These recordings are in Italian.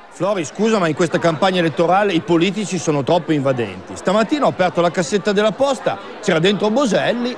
Flori, scusa, ma in questa campagna elettorale i politici sono troppo invadenti. Stamattina ho aperto la cassetta della posta, c'era dentro Boselli.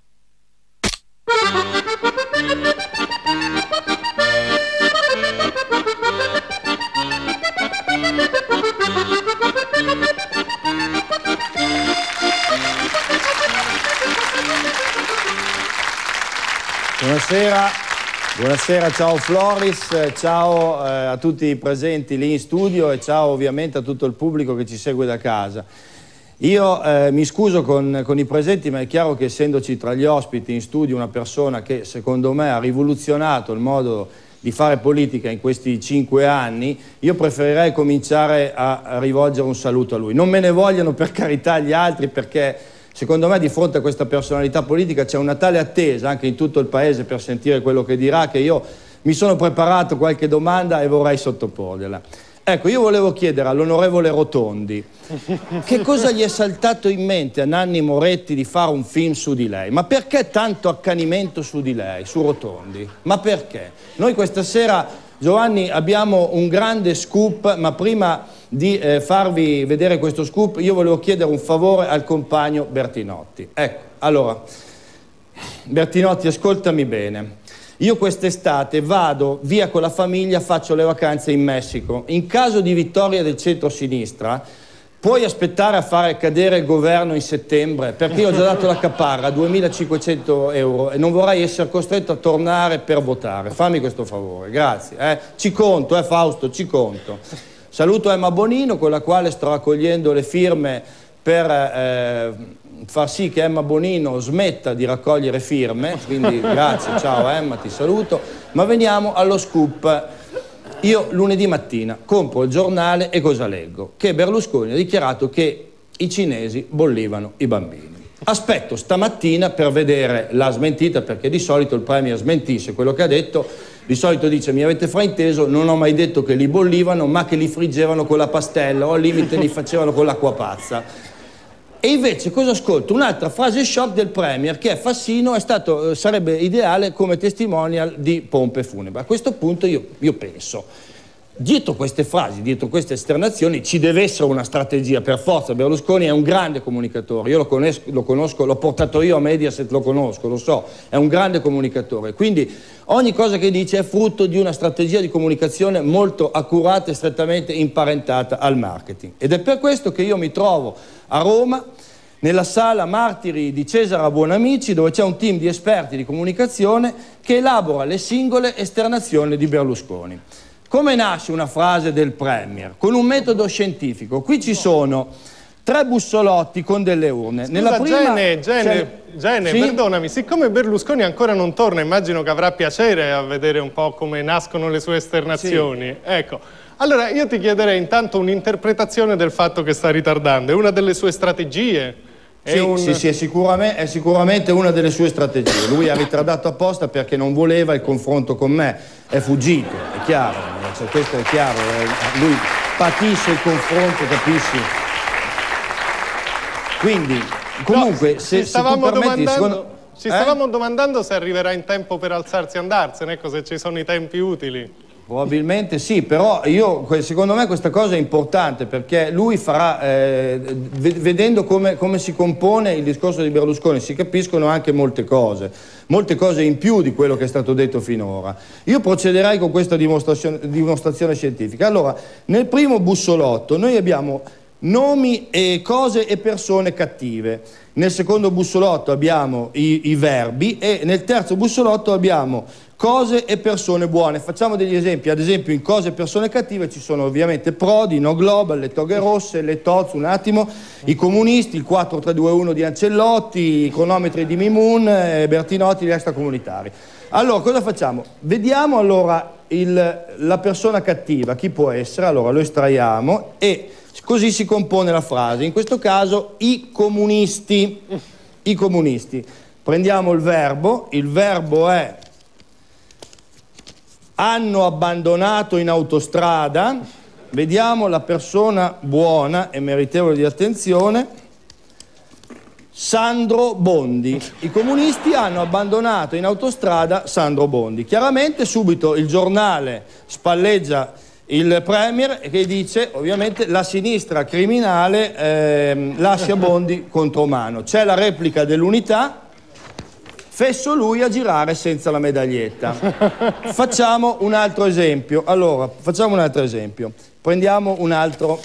Buonasera. Buonasera, ciao Floris, ciao a tutti i presenti lì in studio e ciao ovviamente a tutto il pubblico che ci segue da casa. Io mi scuso con i presenti, ma è chiaro che essendoci tra gli ospiti in studio una persona che secondo me ha rivoluzionato il modo di fare politica in questi 5 anni, io preferirei cominciare a rivolgere un saluto a lui. Non me ne vogliano per carità gli altri, perché secondo me di fronte a questa personalità politica c'è una tale attesa anche in tutto il paese per sentire quello che dirà, che io mi sono preparato qualche domanda e vorrei sottoporgliela. Ecco, io volevo chiedere all'onorevole Rotondi che cosa gli è saltato in mente a Nanni Moretti di fare un film su di lei. Ma perché tanto accanimento su di lei, su Rotondi? Ma perché? Noi questa sera, Giovanni, abbiamo un grande scoop, ma prima di farvi vedere questo scoop io volevo chiedere un favore al compagno Bertinotti. Ecco, allora, Bertinotti, ascoltami bene. Io quest'estate vado via con la famiglia, faccio le vacanze in Messico. In caso di vittoria del centro-sinistra, puoi aspettare a fare cadere il governo in settembre? Perché io ho già dato la caparra, 2.500 euro, e non vorrei essere costretto a tornare per votare. Fammi questo favore, grazie. Ci conto, Fausto, ci conto. Saluto Emma Bonino, con la quale sto raccogliendo le firme per far sì che Emma Bonino smetta di raccogliere firme, quindi grazie, ciao Emma, ti saluto. Ma veniamo allo scoop. Io lunedì mattina compro il giornale e cosa leggo? Che Berlusconi ha dichiarato che i cinesi bollivano i bambini. Aspetto stamattina per vedere la smentita, perché di solito il Premier smentisce quello che ha detto. Di solito dice: mi avete frainteso, non ho mai detto che li bollivano, ma che li friggevano con la pastella o al limite li facevano con l'acqua pazza. E invece cosa ascolto? Un'altra frase shock del Premier, che è Fassino, sarebbe ideale come testimonial di pompe funebri. A questo punto io penso, dietro queste frasi, dietro queste esternazioni ci deve essere una strategia per forza. Berlusconi è un grande comunicatore, io lo conosco, l'ho portato io a Mediaset, lo conosco, lo so, è un grande comunicatore, quindi ogni cosa che dice è frutto di una strategia di comunicazione molto accurata e strettamente imparentata al marketing. Ed è per questo che io mi trovo a Roma, nella sala Martiri di Cesare Buonamici, dove c'è un team di esperti di comunicazione che elabora le singole esternazioni di Berlusconi. Come nasce una frase del Premier? Con un metodo scientifico. Qui ci sono 3 bussolotti con delle urne. Scusa, nella prima Gene, sì? Perdonami, siccome Berlusconi ancora non torna, immagino che avrà piacere a vedere un po' come nascono le sue esternazioni. Sì. Ecco, allora io ti chiederei intanto un'interpretazione del fatto che sta ritardando. È una delle sue strategie? Sì, è sicuramente una delle sue strategie. Lui ha ritardato apposta perché non voleva il confronto con me, è fuggito, è chiaro, cioè, questo è chiaro, lui patisce il confronto, capisci? Quindi, comunque, no, ci stavamo domandando se arriverà in tempo per alzarsi e andarsene, ecco, se ci sono i tempi utili. Probabilmente sì, però secondo me questa cosa è importante, perché lui farà, vedendo come si compone il discorso di Berlusconi, si capiscono anche molte cose in più di quello che è stato detto finora. Io procederei con questa dimostrazione scientifica. Allora, nel primo bussolotto noi abbiamo nomi e cose e persone cattive. Nel secondo bussolotto abbiamo i verbi e nel terzo bussolotto abbiamo cose e persone buone. Facciamo degli esempi. Ad esempio, in cose e persone cattive ci sono ovviamente Prodi, No Global, le toghe rosse, le Toz, un attimo, i comunisti, il 4-3-2-1 di Ancellotti, i cronometri di Mimun, Bertinotti, gli extracomunitari. Allora, cosa facciamo? Vediamo allora la persona cattiva, chi può essere. Allora, lo estraiamo e così si compone la frase. In questo caso, i comunisti. I comunisti. Prendiamo il verbo è hanno abbandonato in autostrada. Vediamo la persona buona e meritevole di attenzione, Sandro Bondi. I comunisti hanno abbandonato in autostrada Sandro Bondi. Chiaramente subito il giornale spalleggia il Premier che dice ovviamente la sinistra criminale lascia Bondi contromano. C'è la replica dell'Unità, fesso lui a girare senza la medaglietta. Facciamo un altro esempio. Allora, facciamo un altro esempio. Prendiamo un altro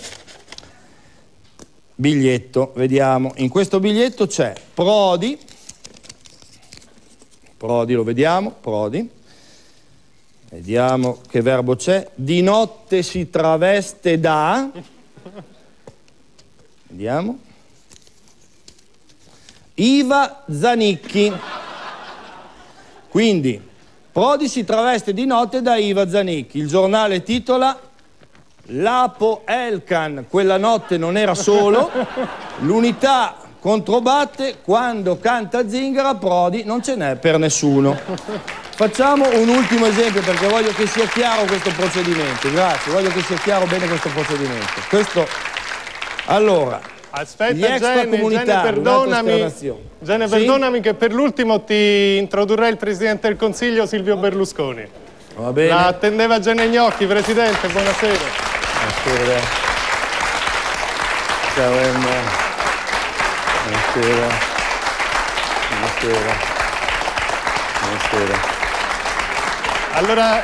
biglietto, vediamo. In questo biglietto c'è Prodi, lo vediamo, Prodi. Vediamo che verbo c'è. Di notte si traveste da... Vediamo. Iva Zanicchi. Quindi, Prodi si traveste di notte da Iva Zanicchi. Il giornale titola Lapo Elkan, quella notte non era solo. L'Unità controbatte, quando canta Zingara, Prodi non ce n'è per nessuno. Facciamo un ultimo esempio perché voglio che sia chiaro questo procedimento. Grazie, voglio che sia chiaro bene questo procedimento. Allora, aspetta, gli extracomunitari, Gene, perdonami che per l'ultimo ti introdurrei il Presidente del Consiglio Silvio Berlusconi. Va bene. La attendeva Gene Gnocchi, Presidente, buonasera. Buonasera. Ciao Emma. Buonasera. Buonasera. Buonasera. Allora,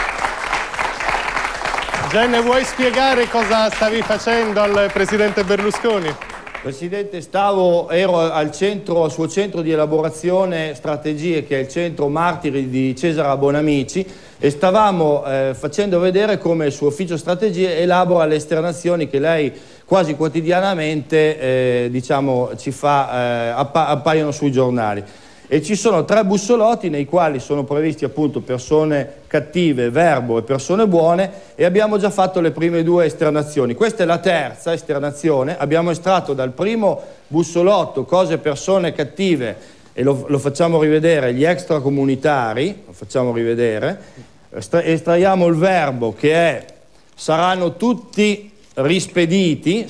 Gene, vuoi spiegare cosa stavi facendo al Presidente Berlusconi? Presidente, ero al suo centro di elaborazione strategie, che è il centro Martiri di Cesare Bonamici, e stavamo facendo vedere come il suo ufficio strategie elabora le esternazioni che lei quasi quotidianamente diciamo, ci fa, appaiono sui giornali. E ci sono 3 bussolotti nei quali sono previsti appunto persone cattive, verbo, e persone buone, e abbiamo già fatto le prime 2 esternazioni. Questa è la terza esternazione. Abbiamo estratto dal primo bussolotto cose, persone cattive, e lo facciamo rivedere, gli extracomunitari, lo facciamo rivedere. Estraiamo il verbo che è saranno tutti rispediti,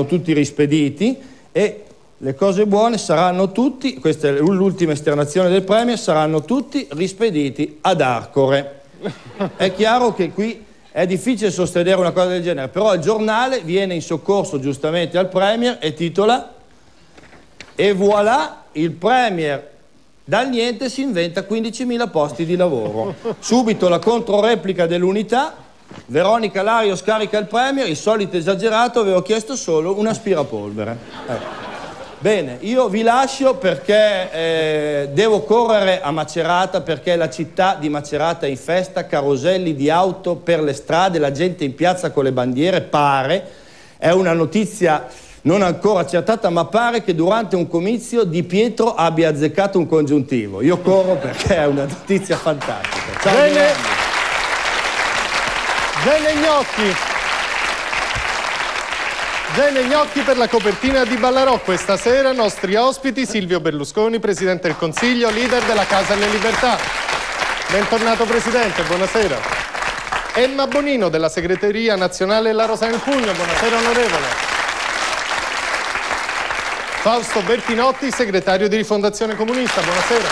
e le cose buone saranno tutti, questa è l'ultima esternazione del Premier, saranno tutti rispediti ad Arcore. È chiaro che qui è difficile sostenere una cosa del genere, però il giornale viene in soccorso giustamente al Premier e titola "E voilà, il Premier dal niente si inventa 15.000 posti di lavoro". Subito la controreplica dell'Unità: Veronica Lario scarica il Premier, il solito esagerato, avevo chiesto solo un aspirapolvere. Ecco. Bene, io vi lascio perché devo correre a Macerata, perché la città di Macerata è in festa, caroselli di auto per le strade, la gente in piazza con le bandiere, pare, è una notizia non ancora accertata, ma pare che durante un comizio Di Pietro abbia azzeccato un congiuntivo. Io corro perché è una notizia fantastica. Ciao. Bene Gnocchi. Gene Gnocchi per la copertina di Ballarò. Questa sera nostri ospiti Silvio Berlusconi, Presidente del Consiglio, leader della Casa delle Libertà. Bentornato Presidente, buonasera. Emma Bonino della Segreteria Nazionale La Rosa nel Pugno, buonasera onorevole. Fausto Bertinotti, Segretario di Rifondazione Comunista, buonasera.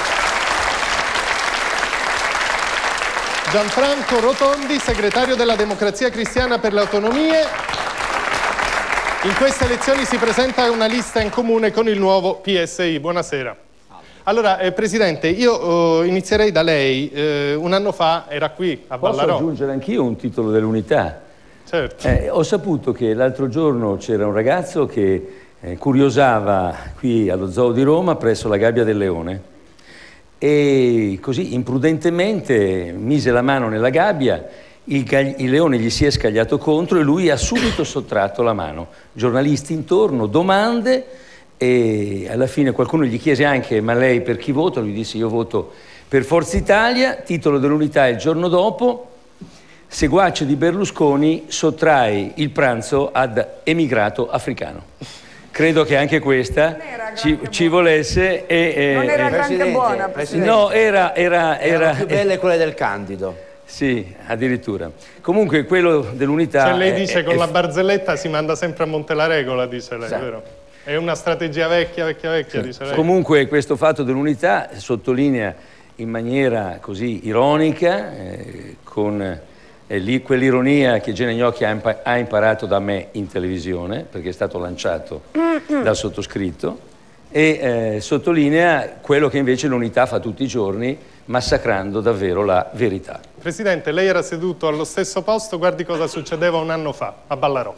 Gianfranco Rotondi, Segretario della Democrazia Cristiana per le Autonomie. In queste elezioni si presenta una lista in comune con il nuovo PSI. Buonasera. Allora, Presidente, io inizierei da lei. Un anno fa era qui a Ballarò. Posso aggiungere anch'io un titolo dell'Unità? Certo. Ho saputo che l'altro giorno c'era un ragazzo che curiosava qui allo Zoo di Roma presso la Gabbia del Leone e così imprudentemente mise la mano nella gabbia. Il leone gli si è scagliato contro e lui ha subito sottratto la mano. Giornalisti intorno, domande, e alla fine qualcuno gli chiese anche: ma lei per chi vota? Lui disse: io voto per Forza Italia. Titolo dell'Unità il giorno dopo: seguace di Berlusconi sottrae il pranzo ad emigrato africano. Credo che anche questa ci volesse. Non era neanche buona, Presidente. No, era più belle quelle del Candido. Sì, addirittura. Comunque quello dell'Unità... Cioè lei dice con la barzelletta si manda sempre a monte la regola, dice lei, vero? È una strategia vecchia, dice lei. Comunque questo fatto dell'Unità sottolinea in maniera così ironica, con lì quell'ironia che Gene Gnocchi ha imparato da me in televisione, perché è stato lanciato dal sottoscritto, e sottolinea quello che invece l'Unità fa tutti i giorni, massacrando davvero la verità. Presidente, lei era seduto allo stesso posto, guardi cosa succedeva un anno fa a Ballarò.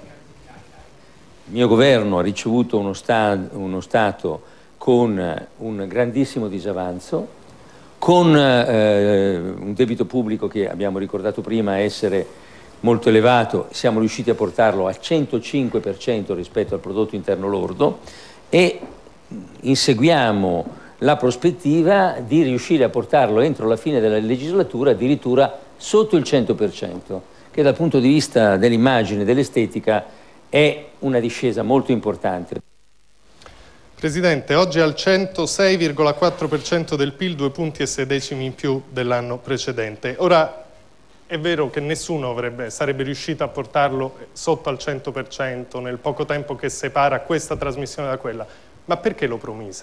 Il mio governo ha ricevuto uno Stato con un grandissimo disavanzo, con un debito pubblico che abbiamo ricordato prima essere molto elevato. Siamo riusciti a portarlo al 105% rispetto al prodotto interno lordo e inseguiamo la prospettiva di riuscire a portarlo entro la fine della legislatura addirittura sotto il 100%, che dal punto di vista dell'immagine, dell'estetica, è una discesa molto importante. Presidente, oggi al 106,4% del PIL, 2,6 punti in più dell'anno precedente. Ora, è vero che nessuno sarebbe riuscito a portarlo sotto al 100% nel poco tempo che separa questa trasmissione da quella, ma perché lo promise?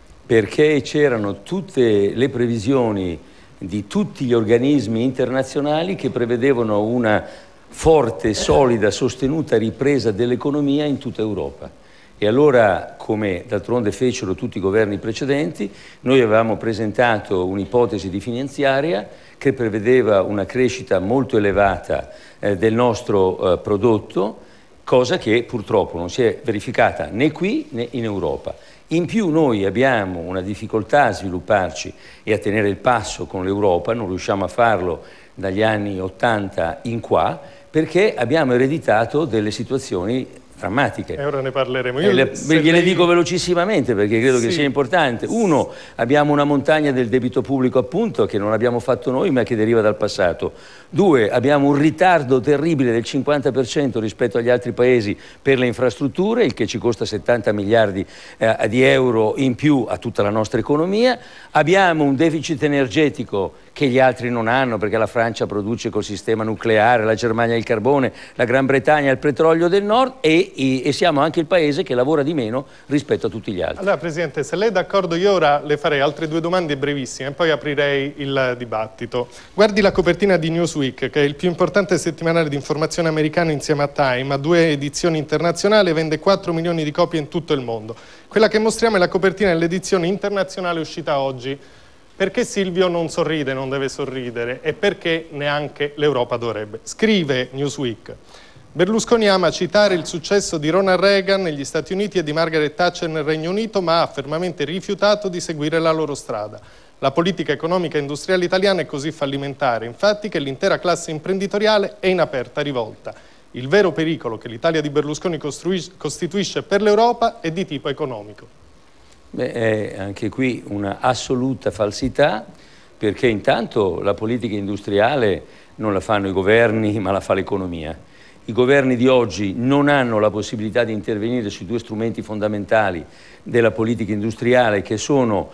Perché c'erano tutte le previsioni di tutti gli organismi internazionali che prevedevano una forte, solida, sostenuta ripresa dell'economia in tutta Europa. E allora, come d'altronde fecero tutti i governi precedenti, noi avevamo presentato un'ipotesi di finanziaria che prevedeva una crescita molto elevata del nostro prodotto, cosa che purtroppo non si è verificata né qui né in Europa. In più noi abbiamo una difficoltà a svilupparci e a tenere il passo con l'Europa, non riusciamo a farlo dagli anni 80 in qua, perché abbiamo ereditato delle situazioni drammatiche. E ora ne parleremo. Gliele dico velocissimamente perché credo che sia importante. Uno, abbiamo una montagna del debito pubblico appunto che non abbiamo fatto noi ma che deriva dal passato. Due, abbiamo un ritardo terribile del 50% rispetto agli altri paesi per le infrastrutture, il che ci costa 70 miliardi di euro in più a tutta la nostra economia. Abbiamo un deficit energetico che gli altri non hanno, perché la Francia produce col sistema nucleare, la Germania il carbone, la Gran Bretagna il petrolio del nord e siamo anche il paese che lavora di meno rispetto a tutti gli altri. Allora Presidente, se lei è d'accordo io ora le farei altre due domande brevissime e poi aprirei il dibattito. Guardi la copertina di Newsweek, che è il più importante settimanale di informazione americano insieme a Time, ha 2 edizioni internazionali e vende 4 milioni di copie in tutto il mondo. Quella che mostriamo è la copertina dell'edizione internazionale uscita oggi. Perché Silvio non sorride, non deve sorridere e perché neanche l'Europa dovrebbe? Scrive Newsweek: Berlusconi ama citare il successo di Ronald Reagan negli Stati Uniti e di Margaret Thatcher nel Regno Unito, ma ha fermamente rifiutato di seguire la loro strada. La politica economica e industriale italiana è così fallimentare, infatti, che l'intera classe imprenditoriale è in aperta rivolta. Il vero pericolo che l'Italia di Berlusconi costituisce per l'Europa è di tipo economico. Beh, è anche qui una assoluta falsità, perché intanto la politica industriale non la fanno i governi ma la fa l'economia. I governi di oggi non hanno la possibilità di intervenire sui 2 strumenti fondamentali della politica industriale, che sono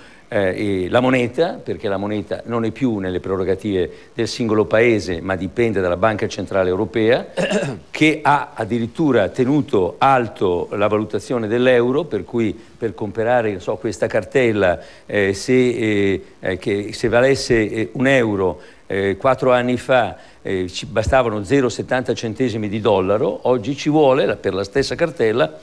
la moneta, perché la moneta non è più nelle prerogative del singolo paese ma dipende dalla Banca Centrale Europea, che ha addirittura tenuto alto la valutazione dell'euro, per cui per comprare questa cartella se valesse un euro 4 anni fa ci bastavano 0,70 centesimi di dollaro, oggi ci vuole per la stessa cartella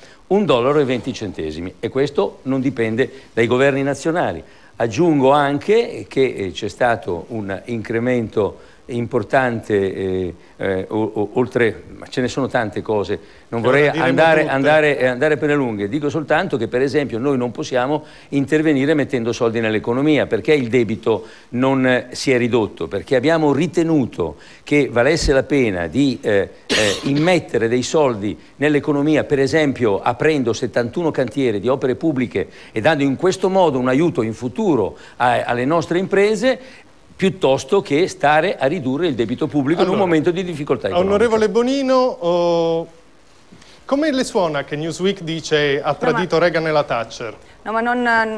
$1,20 e questo non dipende dai governi nazionali. Aggiungo anche che c'è stato un incremento importante, oltre, ma ce ne sono tante cose, non vorrei andare per le lunghe, dico soltanto che per esempio noi non possiamo intervenire mettendo soldi nell'economia, perché il debito non si è ridotto, perché abbiamo ritenuto che valesse la pena di immettere dei soldi nell'economia, per esempio aprendo 71 cantieri di opere pubbliche e dando in questo modo un aiuto in futuro alle nostre imprese, piuttosto che stare a ridurre il debito pubblico in un momento di difficoltà economica. Onorevole Bonino, come le suona che Newsweek dice ha tradito Reagan e la Thatcher? No, ma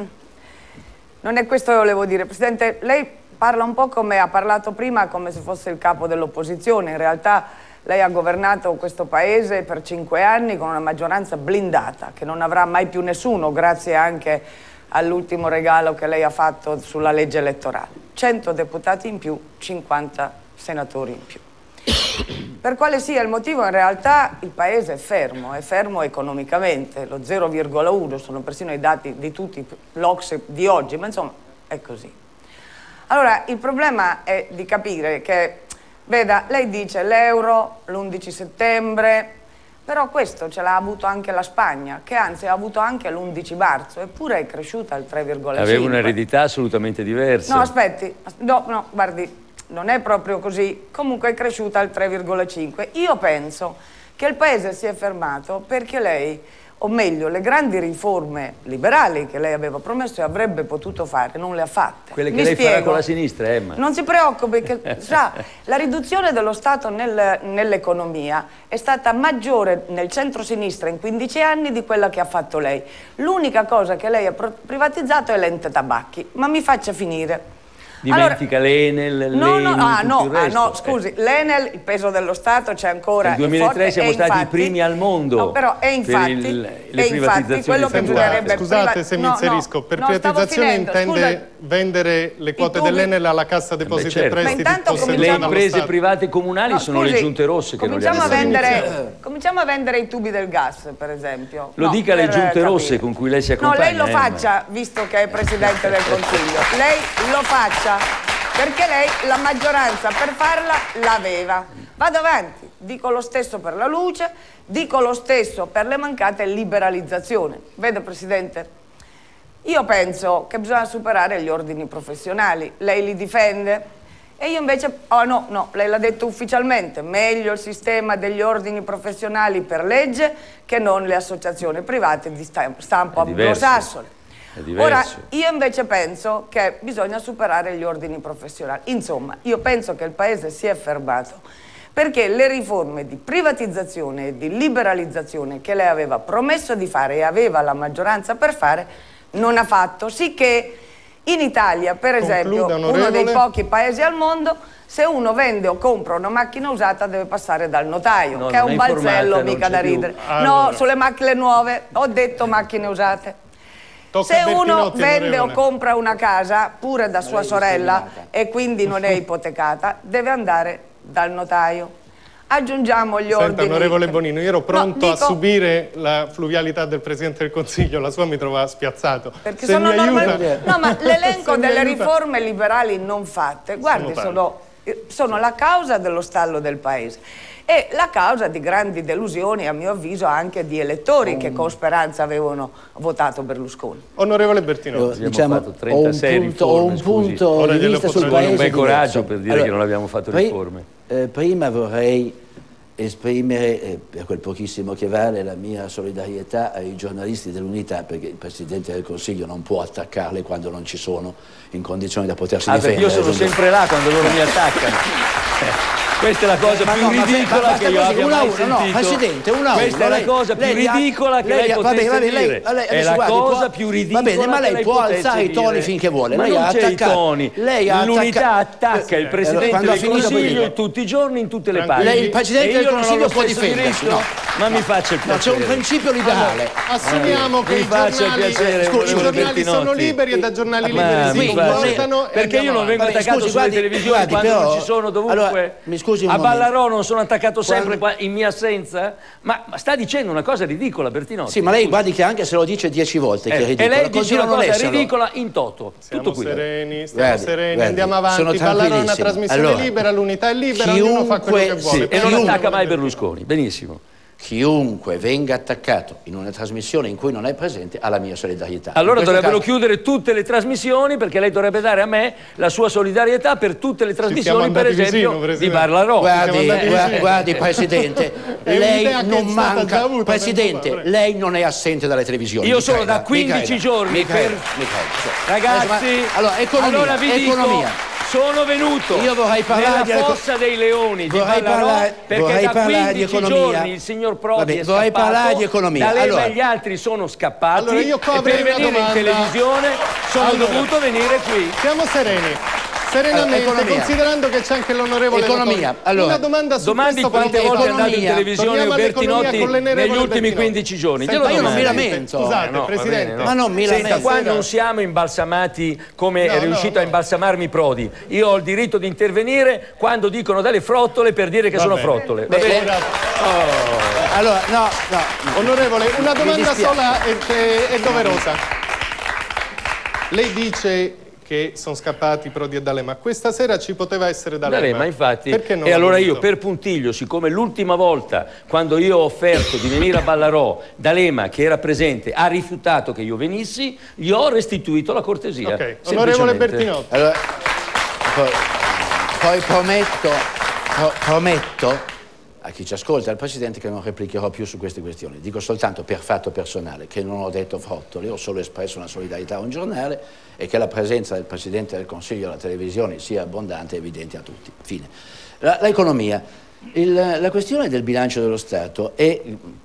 non è questo che volevo dire. Presidente, lei parla un po' come ha parlato prima, come se fosse il capo dell'opposizione. In realtà lei ha governato questo Paese per 5 anni con una maggioranza blindata, che non avrà mai più nessuno, grazie anche all'ultimo regalo che lei ha fatto sulla legge elettorale. 100 deputati in più, 50 senatori in più. Per quale sia il motivo, in realtà il Paese è fermo economicamente, lo 0,1, sono persino i dati di tutti l'Ocse di oggi, ma insomma è così. Allora, il problema è di capire che, veda, lei dice l'euro, l'11 settembre, però questo ce l'ha avuto anche la Spagna, che anzi ha avuto anche l'11 marzo, eppure è cresciuta al 3,5. Aveva un'eredità assolutamente diversa. No, aspetti, no, guardi, non è proprio così, comunque è cresciuta al 3,5. Io penso che il Paese si è fermato perché lei, o meglio, le grandi riforme liberali che lei aveva promesso e avrebbe potuto fare, non le ha fatte. Quelle che lei farà con la sinistra, Emma. Non si preoccupi, perché sa, la riduzione dello Stato nell'economia è stata maggiore nel centro-sinistra in 15 anni di quella che ha fatto lei. L'unica cosa che lei ha privatizzato è l'ente tabacchi, ma mi faccia finire. Dimentica allora, l'Enel, no, scusi, l'Enel, il peso dello Stato c'è ancora. Nel 2003 siamo stati i primi al mondo. No, però è infatti, le privatizzazioni. Quello che bisognerebbe. Scusate se mi inserisco, per privatizzazione intende vendere le quote dell'Enel alla Cassa Depositi e Prestiti. Le imprese private comunali sono le giunte rosse che non le hanno venduto. Cominciamo a vendere i tubi del gas, per esempio. Lo dica alle giunte rosse con cui lei si accompagna. No, lei lo faccia, visto che è Presidente del Consiglio. Lei lo faccia. Perché lei la maggioranza per farla l'aveva. Vado avanti, dico lo stesso per la luce, dico lo stesso per le mancate liberalizzazioni. Vede, Presidente, io penso che bisogna superare gli ordini professionali. Lei li difende? E io invece, no, lei l'ha detto ufficialmente, meglio il sistema degli ordini professionali per legge che non le associazioni private di stampo anglosassone. Ora, io invece penso che bisogna superare gli ordini professionali. Insomma, io penso che il Paese si è fermato perché le riforme di privatizzazione e di liberalizzazione che lei aveva promesso di fare e aveva la maggioranza per fare, non ha fatto. Sicché in Italia, per esempio, uno dei pochi paesi al mondo, se uno vende o compra una macchina usata deve passare dal notaio, che è un balzello mica da ridere. Allora. No, sulle macchine nuove, ho detto macchine usate. Se uno vende o compra una casa, pure da sua sorella, e quindi non è ipotecata, deve andare dal notaio. Aggiungiamo gli ordini. Senta, onorevole Bonino, io ero pronto a subire la fluvialità del Presidente del Consiglio, la sua mi trova spiazzato. Perché se sono norme... No, ma l'elenco delle riforme liberali non fatte, guardi, sono la causa dello stallo del Paese. E la causa di grandi delusioni, a mio avviso, anche di elettori che con speranza avevano votato Berlusconi. Onorevole Bertinotti, diciamo, fatto 36 riforme, ho un punto di vista sul Paese un bel coraggio diverso. per dire che non abbiamo fatto riforme. Prima vorrei esprimere, per quel pochissimo che vale, la mia solidarietà ai giornalisti dell'Unità, perché il Presidente del Consiglio non può attaccarli quando non ci sono in condizioni da potersi difendere. Perché io sono sempre là quando loro mi attaccano. Questa è la cosa più ridicola che io abbia mai sentito. No, Presidente, questa è la cosa più ridicola che lei potesse dire. È la cosa più ridicola. Va bene, ma lei può alzare i toni finché vuole. Ma non c'è i toni. L'Unità attacca il Presidente del Consiglio tutti i giorni in tutte le pagine. Il Presidente del Consiglio può difendersi. Ma mi faccia il piacere. C'è un principio liberale. Assumiamo che i giornali sono liberi e da giornali liberi si comportano. Perché io non vengo attaccato sulle televisioni quando non ci sono dovunque. A Ballarò non sono attaccato sempre in mia assenza? Ma sta dicendo una cosa ridicola, Bertinotti. Sì, ma lei guardi che anche se lo dice 10 volte che è ridicola. E lei dice una cosa ridicola in toto. Stiamo sereni, andiamo avanti. Ballarò è una trasmissione libera, l'Unità è libera, ognuno fa quello che vuole. E non attacca mai Berlusconi, benissimo. Chiunque venga attaccato in una trasmissione in cui non è presente ha la mia solidarietà. Allora dovrebbero chiudere tutte le trasmissioni, perché lei dovrebbe dare a me la sua solidarietà per tutte le trasmissioni, per esempio, di Ballarò. Guardi Presidente, lei non manca. Presidente, lei non è assente dalle televisioni. Io sono da 15 giorni per... Ragazzi, allora vi dico... Sono venuto nella fossa dei leoni di Ballarò perché da 15 giorni il signor Prodi è scappato, parlare di economia. da lei e gli altri sono scappati e per venire in televisione sono dovuto venire qui. Siamo sereni. serenamente, considerando che c'è anche l'onorevole Economia. Una domanda su domandi quante volte è andato in televisione Bertinotti negli ultimi 15 giorni? Ma io non mi lamento. Scusate, Presidente. Ma non mi lamento. Senta, qua non siamo imbalsamati come è riuscito a imbalsamarmi Prodi. Io ho il diritto di intervenire quando dicono delle frottole per dire che sono frottole. Allora, no. Onorevole, una domanda sola è doverosa. Lei dice che sono scappati Prodi e D'Alema. Questa sera ci poteva essere D'Alema. Infatti. Perché non e allora voluto? io, per puntiglio, siccome l'ultima volta, quando io ho offerto di venire a Ballarò, D'Alema, che era presente, ha rifiutato che io venissi, gli ho restituito la cortesia. Ok, onorevole Bertinotti. Allora, poi prometto a chi ci ascolta, al Presidente, che non replicherò più su queste questioni. Dico soltanto per fatto personale che non ho detto frottoli, ho solo espresso una solidarietà a un giornale e che la presenza del Presidente del Consiglio alla televisione sia abbondante e evidente a tutti. Fine. L'economia. La questione del bilancio dello Stato è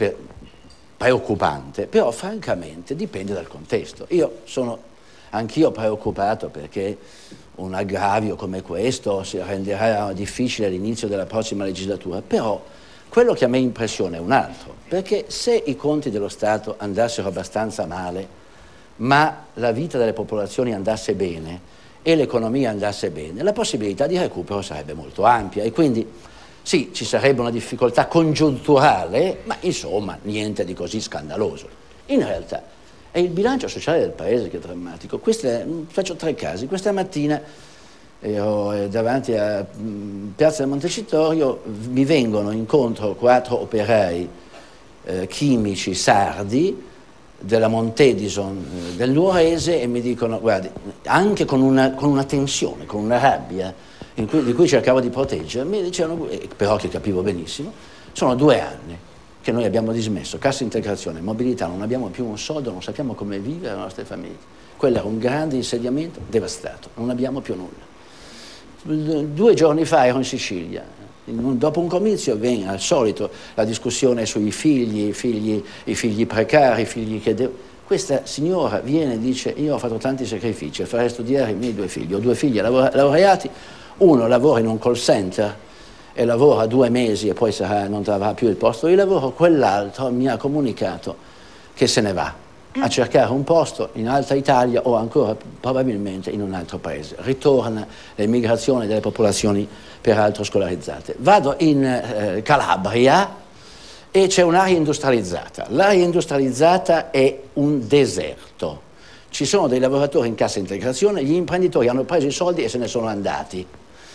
preoccupante, però francamente dipende dal contesto. Io sono anch'io preoccupato perché un aggravio come questo si renderà difficile all'inizio della prossima legislatura, però quello che a me impressiona è un altro, perché se i conti dello Stato andassero abbastanza male, ma la vita delle popolazioni andasse bene e l'economia andasse bene, la possibilità di recupero sarebbe molto ampia e quindi sì, ci sarebbe una difficoltà congiunturale, ma insomma niente di così scandaloso. In realtà è il bilancio sociale del Paese che è drammatico. Faccio 3 casi. Questa mattina ero davanti a Piazza del Montecitorio, mi vengono incontro 4 operai chimici sardi della Montedison del Nuorese e mi dicono, guardi, anche con una tensione, con una rabbia di cui cercavo di proteggermi, dicevano, però che capivo benissimo, sono 2 anni che noi abbiamo dismesso, cassa integrazione, mobilità, non abbiamo più un soldo, non sappiamo come vivere le nostre famiglie. Quello era un grande insediamento devastato, non abbiamo più nulla. 2 giorni fa ero in Sicilia, dopo un comizio viene al solito la discussione sui figli, i figli precari, i figli che Questa signora viene e dice, io ho fatto tanti sacrifici, farei studiare i miei 2 figli, ho 2 figli laureati, uno lavora in un call center, e lavora 2 mesi e poi non avrà più il posto di lavoro, quell'altro mi ha comunicato che se ne va a cercare un posto in Alta Italia o ancora probabilmente in un altro paese. Ritorna l'emigrazione delle popolazioni peraltro scolarizzate. Vado in Calabria e c'è un'area industrializzata. L'area industrializzata è un deserto. Ci sono dei lavoratori in cassa integrazione, gli imprenditori hanno preso i soldi e se ne sono andati.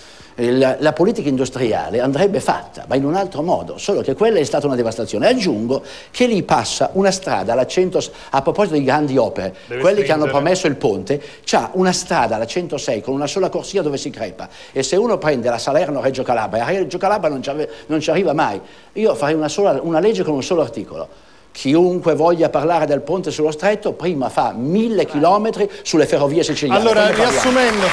La politica industriale andrebbe fatta, ma in un altro modo, solo che quella è stata una devastazione. Aggiungo che lì passa una strada, a proposito di grandi opere, quelli che hanno promesso il ponte, c'ha una strada, la 106, con una sola corsia dove si crepa, e se uno prende la Salerno-Reggio Calabria, a Reggio Calabria non ci arriva mai. Io farei una legge con un solo articolo. Chiunque voglia parlare del ponte sullo stretto, prima fa 1000 chilometri sulle ferrovie siciliane. Allora, riassumendo...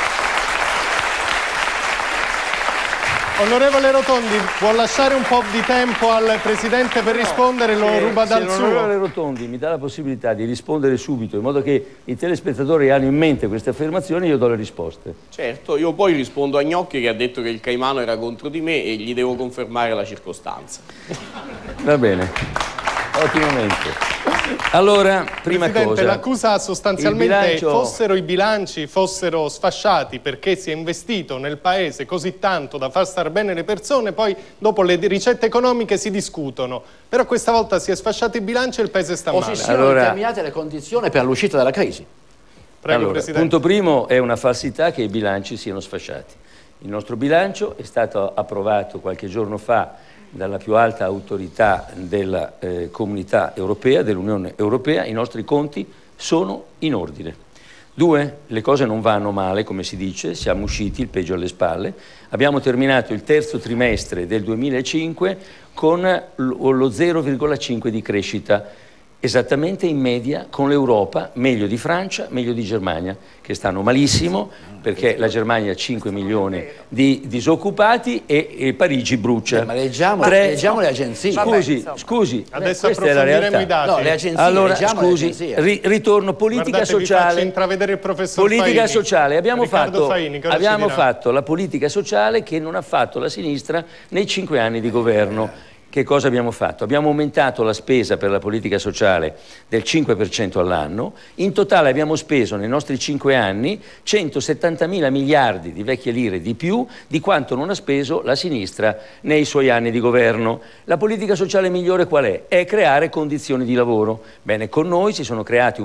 Onorevole Rotondi, può lasciare un po' di tempo al Presidente per rispondere, lo ruba dal suo. L'onorevole Rotondi mi dà la possibilità di rispondere subito, in modo che i telespettatori hanno in mente queste affermazioni, io do le risposte. Certo, io poi rispondo a Gnocchi che ha detto che il Caimano era contro di me e gli devo confermare la circostanza. Va bene, ottimamente. Allora, prima Presidente, cosa, l'accusa sostanzialmente fossero i bilanci fossero sfasciati perché si è investito nel Paese così tanto da far star bene le persone, poi dopo le ricette economiche si discutono. Però questa volta si è sfasciato i bilanci e il Paese sta male. O si siano determinate le condizioni per l'uscita dalla crisi. Prego, allora, Presidente. Punto primo, è una falsità che i bilanci siano sfasciati. Il nostro bilancio è stato approvato qualche giorno fa dalla più alta autorità della comunità europea, dell'Unione Europea. I nostri conti sono in ordine. 2, le cose non vanno male, come si dice, siamo usciti, il peggio alle spalle. Abbiamo terminato il terzo trimestre del 2005 con lo 0,5 di crescita esattamente in media con l'Europa, meglio di Francia, meglio di Germania, che stanno malissimo perché la Germania ha 5 milioni di disoccupati e Parigi brucia. Ma leggiamo le agenzie. Scusi, adesso questa è la realtà. i dati. No, le agenzie, allora, scusi, ritorno politica Guardate, sociale. vi faccio intravedere il professor Politica Faini. sociale, abbiamo Faini, fatto la politica sociale che non ha fatto la sinistra nei 5 anni di governo. Che cosa abbiamo fatto? Abbiamo aumentato la spesa per la politica sociale del 5% all'anno, in totale abbiamo speso nei nostri 5 anni 170.000 miliardi di vecchie lire di più di quanto non ha speso la sinistra nei suoi anni di governo. La politica sociale migliore qual è? È creare condizioni di lavoro. Bene, con noi si sono creati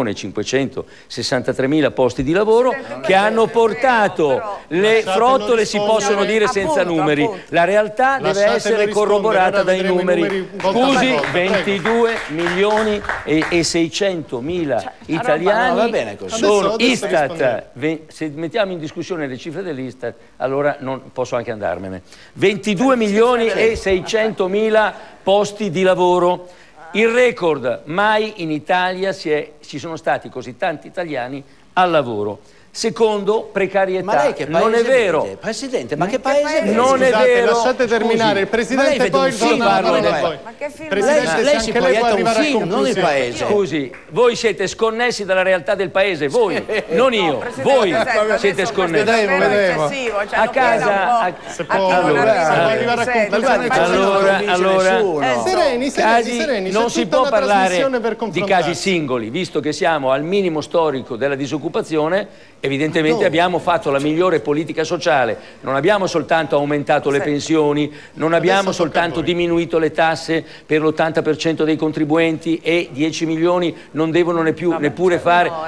1.563.000 posti di lavoro che hanno portato le frottole, si possono dire senza numeri. La realtà deve essere corroborata dai numeri. Scusi, 22 milioni e 600 mila italiani sono Istat. Se mettiamo in discussione le cifre dell'Istat, allora non posso anche andarmene. 22 milioni e 600 mila posti di lavoro. Il record, mai in Italia ci sono stati così tanti italiani al lavoro. Secondo, precarietà. Ma lei che paese non è vero. Vede? Presidente, ma che paese vede? Non è vero. Lasciate terminare. Il Presidente poi parlo da voi. Ma che film Presidente, lei si proietta un film, non il paese. Scusi, voi siete sconnessi dalla realtà del paese, voi, non io, voi siete sconnessi. Vedremo. A casa, Se può arrivare a conclusione. allora, Sereni, non c'è si tutta può una parlare trasmissione per di confrontarsi. casi singoli, visto che siamo al minimo storico della disoccupazione. Evidentemente abbiamo fatto la migliore politica sociale, non abbiamo soltanto aumentato le pensioni, non abbiamo soltanto diminuito le tasse per l'80% dei contribuenti e 10 milioni non devono neppure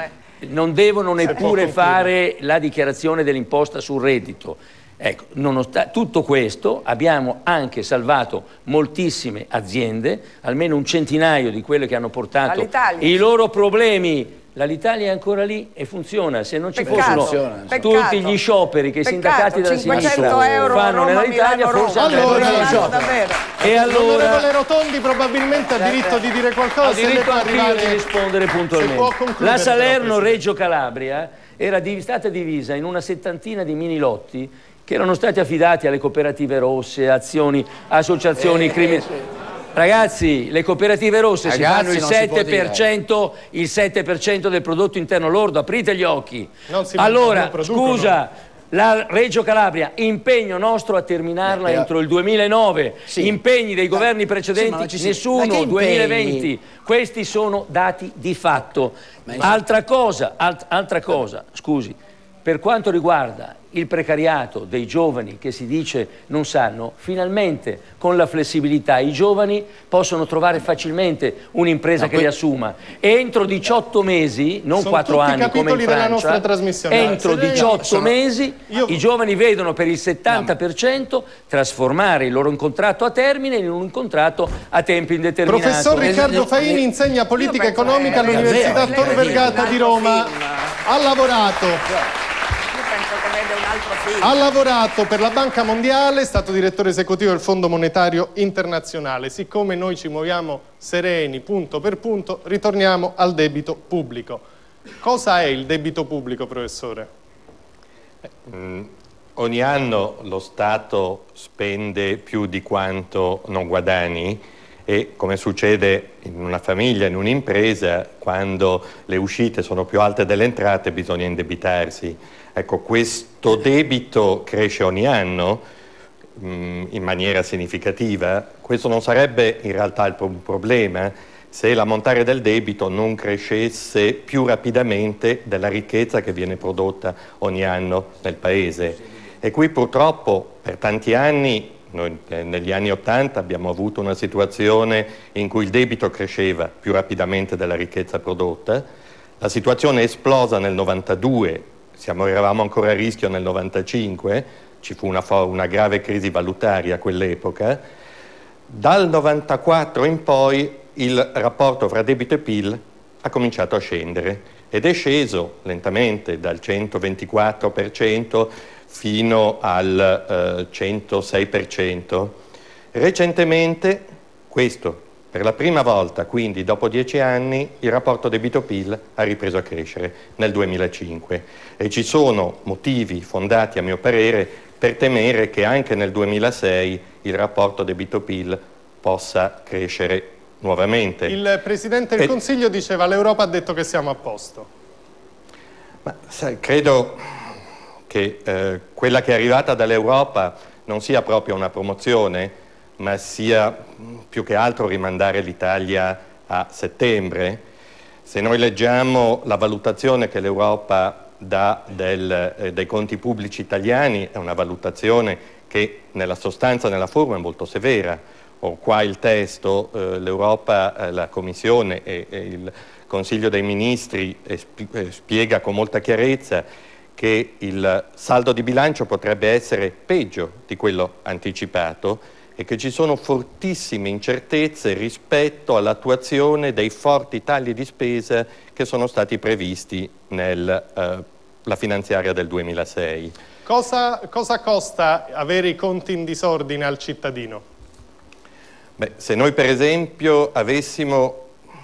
fare la dichiarazione dell'imposta sul reddito. Ecco, nonostante tutto questo abbiamo anche salvato moltissime aziende, almeno un centinaio di quelle che hanno portato i loro problemi. L'Italia è ancora lì e funziona. Se non ci fossero tutti gli scioperi che i sindacati della sinistra fanno nell'Italia, forse E allora l'onorevole Rotondi probabilmente ha diritto di dire qualcosa. Ho diritto anch'io di rispondere puntualmente. La Salerno-Reggio Calabria era stata divisa in una settantina di mini lotti che erano stati affidati alle cooperative rosse, associazioni criminali. Ragazzi, le cooperative rosse si fanno il 7% del prodotto interno lordo, aprite gli occhi. Allora, scusa, la Reggio Calabria, impegno nostro a terminarla entro il 2009, impegni dei governi precedenti, nessuno, 2020. Questi sono dati di fatto. Altra cosa, scusi, per quanto riguarda il precariato dei giovani che si dice non sanno, finalmente con la flessibilità i giovani possono trovare facilmente un'impresa che li assuma. Entro 18 mesi, non 4 anni come in Francia, entro 18 mesi i giovani vedono per il 70% trasformare il loro contratto a termine in un contratto a tempo indeterminato. Professor Riccardo Faini insegna politica economica all'Università Tor Vergata di Roma. Ha lavorato per la Banca Mondiale, è stato direttore esecutivo del Fondo Monetario Internazionale. Siccome noi ci muoviamo sereni, punto per punto, ritorniamo al debito pubblico. Cosa è il debito pubblico, professore? Ogni anno lo Stato spende più di quanto non guadagni e, come succede in una famiglia, in un'impresa, quando le uscite sono più alte delle entrate bisogna indebitarsi. Ecco, questo debito cresce ogni anno in maniera significativa. Questo non sarebbe in realtà un problema se l'ammontare del debito non crescesse più rapidamente della ricchezza che viene prodotta ogni anno nel Paese. E qui purtroppo per tanti anni, noi negli anni '80 abbiamo avuto una situazione in cui il debito cresceva più rapidamente della ricchezza prodotta. La situazione è esplosa nel '92. Eravamo ancora a rischio nel '95, ci fu una grave crisi valutaria a quell'epoca. Dal '94 in poi il rapporto fra debito e PIL ha cominciato a scendere ed è sceso lentamente dal 124% fino al 106%. Recentemente, questo Per la prima volta, quindi, dopo 10 anni, il rapporto debito-PIL ha ripreso a crescere nel 2005 e ci sono motivi fondati, a mio parere, per temere che anche nel 2006 il rapporto debito-PIL possa crescere nuovamente. Il Presidente del Consiglio diceva l'Europa ha detto che siamo a posto. Ma, sai, credo che quella che è arrivata dall'Europa non sia proprio una promozione, ma sia più che altro rimandare l'Italia a settembre. Se noi leggiamo la valutazione che l'Europa dà dei conti pubblici italiani, è una valutazione che nella sostanza e nella forma è molto severa. Ho qua il testo, l'Europa, la Commissione e il Consiglio dei Ministri spiega con molta chiarezza che il saldo di bilancio potrebbe essere peggio di quello anticipato e che ci sono fortissime incertezze rispetto all'attuazione dei forti tagli di spesa che sono stati previsti nella finanziaria del 2006. Cosa costa avere i conti in disordine al cittadino? Beh, se noi per esempio avessimo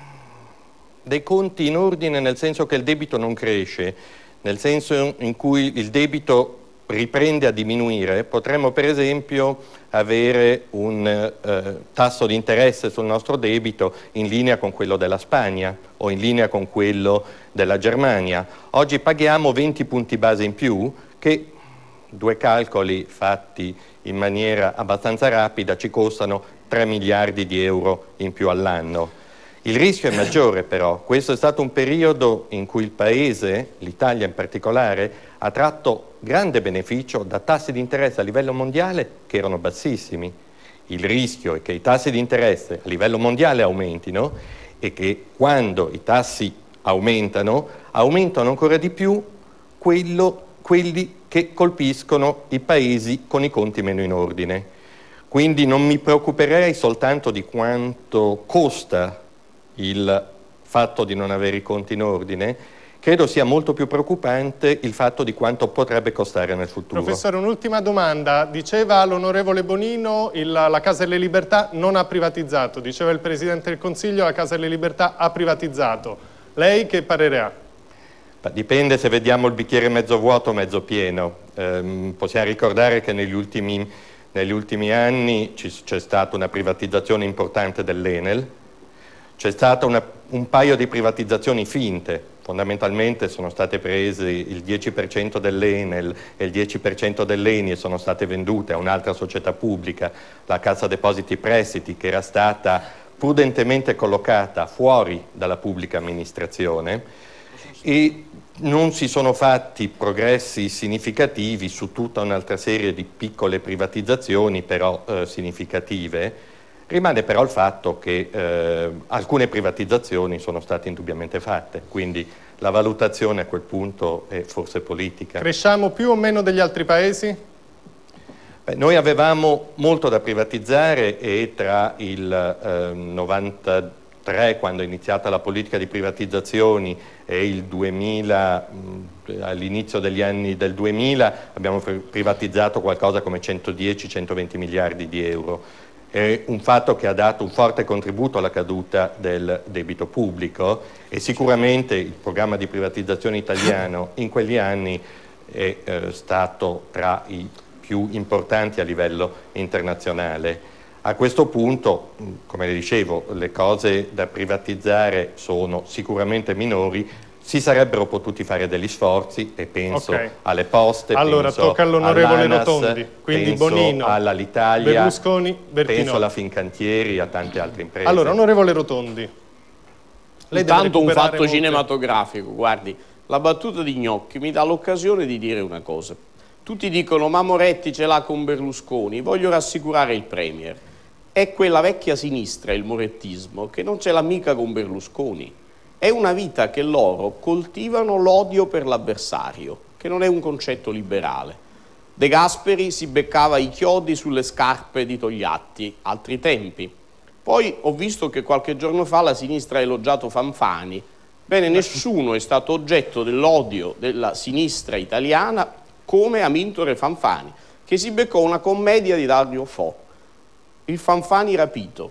dei conti in ordine nel senso che il debito non cresce, nel senso in cui il debito riprende a diminuire, potremmo per esempio avere un tasso di interesse sul nostro debito in linea con quello della Spagna o in linea con quello della Germania. Oggi paghiamo 20 punti base in più che, due calcoli fatti in maniera abbastanza rapida, ci costano 3 miliardi di euro in più all'anno. Il rischio è maggiore però, questo è stato un periodo in cui il Paese, l'Italia in particolare, ha tratto grande beneficio da tassi di interesse a livello mondiale che erano bassissimi. Il rischio è che i tassi di interesse a livello mondiale aumentino e che quando i tassi aumentano ancora di più quelli che colpiscono i paesi con i conti meno in ordine. Quindi non mi preoccuperei soltanto di quanto costa il fatto di non avere i conti in ordine, credo sia molto più preoccupante il fatto di quanto potrebbe costare nel futuro. Professore, un'ultima domanda. Diceva l'onorevole Bonino, la Casa delle Libertà non ha privatizzato. Diceva il Presidente del Consiglio, la Casa delle Libertà ha privatizzato. Lei che parere ha? Dipende se vediamo il bicchiere mezzo vuoto o mezzo pieno. Possiamo ricordare che negli ultimi anni c'è stata una privatizzazione importante dell'Enel. C'è stato un paio di privatizzazioni finte, fondamentalmente sono state prese il 10% dell'Enel e il 10% dell'Eni e sono state vendute a un'altra società pubblica, la Cassa Depositi e Prestiti, che era stata prudentemente collocata fuori dalla pubblica amministrazione e non si sono fatti progressi significativi su tutta un'altra serie di piccole privatizzazioni, però significative. Rimane però il fatto che alcune privatizzazioni sono state indubbiamente fatte, quindi la valutazione a quel punto è forse politica. Cresciamo più o meno degli altri paesi? Beh, noi avevamo molto da privatizzare e tra il 93, quando è iniziata la politica di privatizzazioni, e il 2000, all'inizio degli anni del 2000, abbiamo privatizzato qualcosa come 110-120 miliardi di euro. È un fatto che ha dato un forte contributo alla caduta del debito pubblico e sicuramente il programma di privatizzazione italiano in quegli anni è stato tra i più importanti a livello internazionale. A questo punto, come le dicevo, le cose da privatizzare sono sicuramente minori. Si sarebbero potuti fare degli sforzi e penso alle poste, allora, penso tocca all'onorevole Rotondi, quindi penso Bonino, all'Alitalia, Berlusconi, Bertinotti. penso alla Fincantieri, a tante altre imprese. Allora, onorevole Rotondi, lei intanto un fatto molte... cinematografico, guardi, la battuta di Gnocchi mi dà l'occasione di dire una cosa. Tutti dicono ma Moretti ce l'ha con Berlusconi, voglio rassicurare il Premier. È quella vecchia sinistra, il morettismo, che non ce l'ha mica con Berlusconi. È una vita che loro coltivano l'odio per l'avversario, che non è un concetto liberale. De Gasperi si beccava i chiodi sulle scarpe di Togliatti, altri tempi. Poi ho visto che qualche giorno fa la sinistra ha elogiato Fanfani. Bene, nessuno è stato oggetto dell'odio della sinistra italiana come Amintore Fanfani, che si beccò una commedia di Dario Fo, Il Fanfani rapito.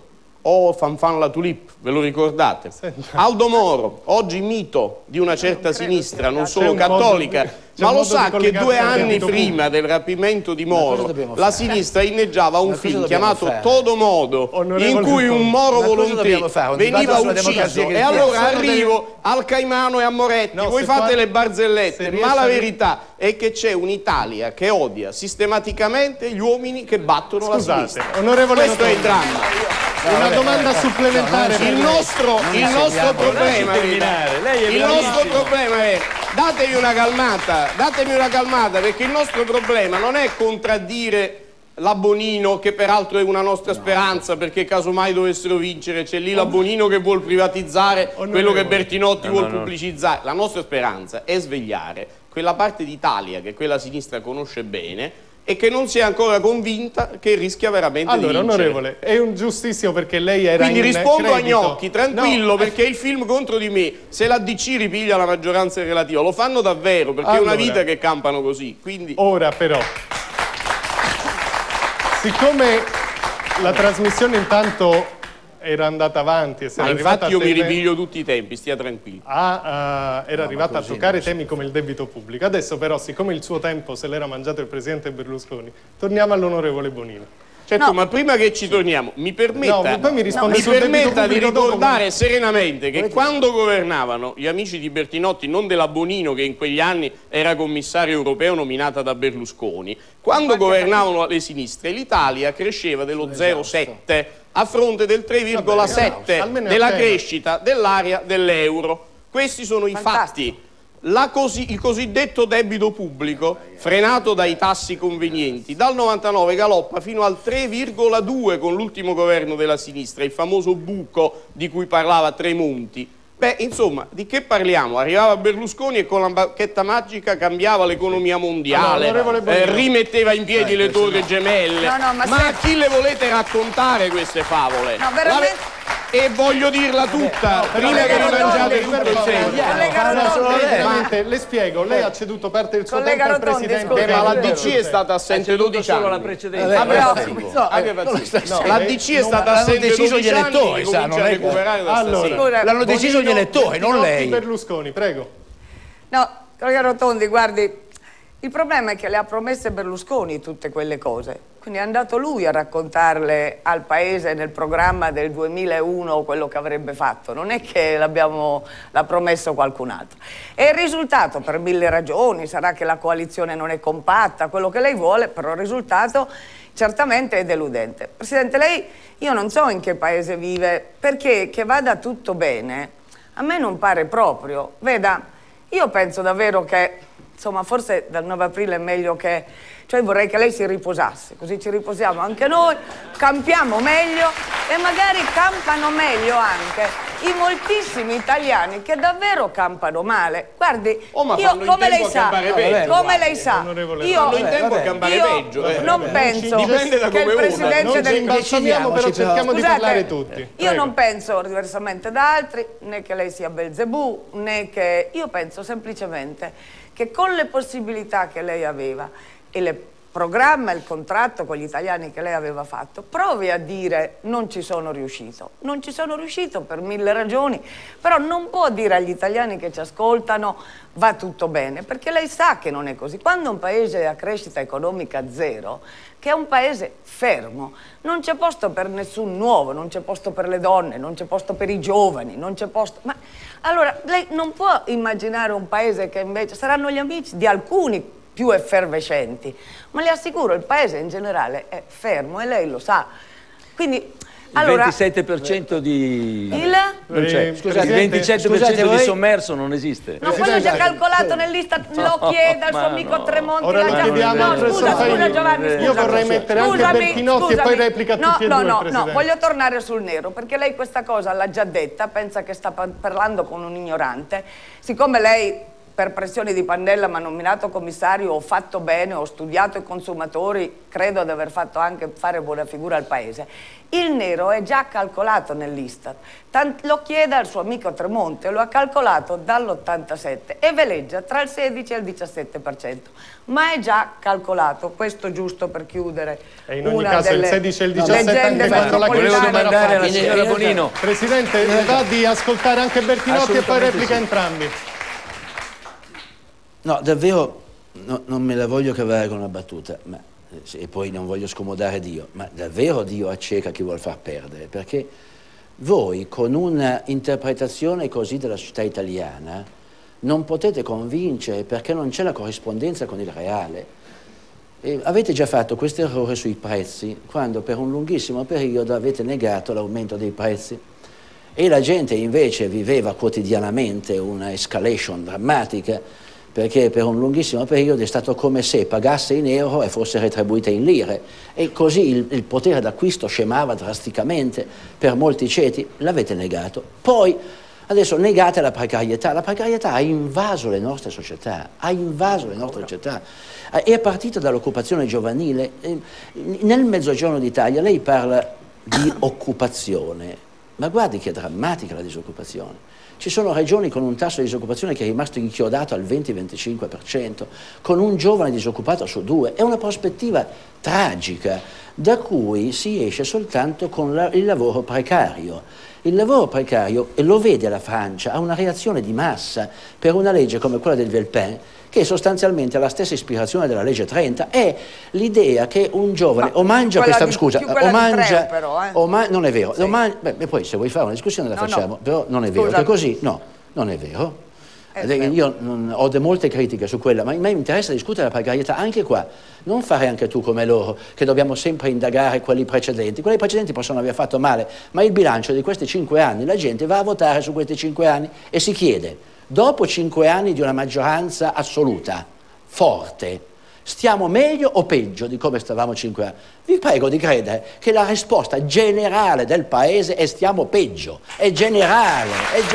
o Fanfan la Tulip, ve lo ricordate? Aldo Moro, oggi mito di una certa sinistra, non solo cattolica, ma lo sa che 2 anni prima del rapimento di Moro la sinistra inneggiava un film chiamato Todo Modo, in cui un Moro volonté veniva ucciso, e allora arrivo al Caimano e a Moretti, voi fate le barzellette, ma la verità è che c'è un'Italia che odia sistematicamente gli uomini che battono la sinistra. Questo è il dramma. Una domanda supplementare. Il nostro problema è datemi una calmata, perché il nostro problema non è contraddire la Bonino, che peraltro è una nostra speranza, perché casomai dovessero vincere c'è lì la Bonino che vuol privatizzare quello che Bertinotti vuol pubblicizzare. La nostra speranza è svegliare quella parte d'Italia che quella sinistra conosce bene e che non si è ancora convinta che rischia veramente di vincere. Allora, onorevole, è un giustissimo, perché lei era quindi rispondo credito. a Gnocchi, tranquillo, perché il film contro di me, se la DC ripiglia la maggioranza relativa, lo fanno davvero, perché è una vita che campano così. Quindi... Ora però, siccome la trasmissione intanto era andata avanti e se infatti io mi ripiglio tutti i tempi, stia tranquillo. Era arrivata a toccare temi come il debito pubblico. Adesso però, siccome il suo tempo se l'era mangiato il presidente Berlusconi, torniamo all'onorevole Bonino. Certo, ma prima che ci torniamo, mi permetta di ricordare serenamente che quando governavano gli amici di Bertinotti, non della Bonino che in quegli anni era commissario europeo nominata da Berlusconi, quando governavano le sinistre l'Italia cresceva dello 0,7 a fronte del 3,7 della crescita dell'area dell'euro. Questi sono i fatti. Il cosiddetto debito pubblico, frenato dai tassi convenienti, dal 99 galoppa fino al 3,2 con l'ultimo governo della sinistra, il famoso buco di cui parlava Tremonti. Beh, insomma, di che parliamo? Arrivava Berlusconi e con la bacchetta magica cambiava l'economia mondiale, rimetteva in piedi le torri gemelle. Ma a chi le volete raccontare queste favole? No, veramente... E voglio dirla tutta, prima che vi mangiate tutto il tempo. Le spiego, lei ha ceduto parte del suo tempo al Presidente. Ma la DC è stata assente 12 anni. La precedente. La DC è stata assente 12 anni e comincia a recuperare da stasera. L'hanno deciso gli elettori, non lei. Berlusconi, prego. No, collega Rotondi, guardi, il problema è che le ha promesse Berlusconi tutte quelle cose. Quindi è andato lui a raccontarle al Paese nel programma del 2001 quello che avrebbe fatto. Non è che l'ha promesso qualcun altro. E il risultato, per 1000 ragioni, sarà che la coalizione non è compatta, quello che lei vuole, però il risultato certamente è deludente. Presidente, lei, io non so in che paese vive, perché che vada tutto bene, a me non pare proprio. Veda, io penso davvero che, insomma, forse dal 9 aprile è meglio che... Cioè vorrei che lei si riposasse, così ci riposiamo anche noi, campiamo meglio e magari campano meglio anche i moltissimi italiani che davvero campano male. Guardi, io come lei sa, io non penso che il Presidente del Consiglio, io non penso diversamente da altri, né che lei sia Belzebù, né che... Io penso semplicemente che con le possibilità che lei aveva e il programma e il contratto con gli italiani che lei aveva fatto, provi a dire non ci sono riuscito. Non ci sono riuscito per 1000 ragioni, però non può dire agli italiani che ci ascoltano va tutto bene, perché lei sa che non è così. Quando un paese è a crescita economica zero, che è un paese fermo, non c'è posto per nessun nuovo, non c'è posto per le donne, non c'è posto per i giovani, non c'è posto... Ma allora lei non può immaginare un paese che invece saranno gli amici di alcuni più effervescenti, ma le assicuro il paese in generale è fermo e lei lo sa. Quindi allora, il 27% di... Scusate, il 27% di sommerso non esiste. No, quello già calcolato nell'Istat, lo chiede al suo amico Tremonti. Ora lo chiediamo, scusa Giovanni, scusa. Io vorrei mettere anche Bertinotti e poi replica tutti e due, Presidente. No, voglio tornare sul nero, perché lei questa cosa l'ha già detta, pensa che sta parlando con un ignorante. Siccome lei per pressioni di Pannella mi ha nominato commissario, ho fatto bene, ho studiato i consumatori, credo di aver fatto anche fare buona figura al Paese. Il nero è già calcolato nell'Istat, lo chiede al suo amico Tremonti, lo ha calcolato dall'87 e veleggia tra il 16 e il 17%, ma è già calcolato, questo giusto per chiudere. E in ogni caso il 16 e il 17 anche quando la volevo domandare alla signora Bonino. Presidente, mi va di ascoltare anche Bertinotti e poi replica entrambi. No, davvero non me la voglio cavare con una battuta, e poi non voglio scomodare Dio, ma davvero Dio acceca chi vuol far perdere, perché voi con una interpretazione così della società italiana non potete convincere, perché non c'è la corrispondenza con il reale. E avete già fatto questo errore sui prezzi, quando per un lunghissimo periodo avete negato l'aumento dei prezzi e la gente invece viveva quotidianamente una escalation drammatica, perché per un lunghissimo periodo è stato come se pagasse in euro e fosse retribuita in lire, e così il potere d'acquisto scemava drasticamente per molti ceti. L'avete negato. Poi adesso negate la precarietà ha invaso le nostre società, è partita dall'occupazione giovanile. Nel mezzogiorno d'Italia lei parla di occupazione, ma guardi che è drammatica la disoccupazione. Ci sono regioni con un tasso di disoccupazione che è rimasto inchiodato al 20-25%, con un giovane disoccupato su 2. È una prospettiva tragica, da cui si esce soltanto con il lavoro precario. Il lavoro precario, e lo vede la Francia, ha una reazione di massa per una legge come quella del Villepin, che sostanzialmente ha la stessa ispirazione della legge 30, è l'idea che un giovane o mangia questa, scusa, o mangia, non è vero, poi se vuoi fare una discussione la facciamo, però non è vero, che così, no, non è vero. Io ho molte critiche su quella, ma a me interessa discutere la precarietà anche qua. Non fare anche tu come loro, che dobbiamo sempre indagare quelli precedenti. Quelli precedenti possono aver fatto male, ma il bilancio di questi 5 anni, la gente va a votare su questi 5 anni e si chiede, dopo 5 anni di una maggioranza assoluta, forte, stiamo meglio o peggio di come stavamo 5 anni? Vi prego di credere che la risposta generale del Paese è stiamo peggio, è generale.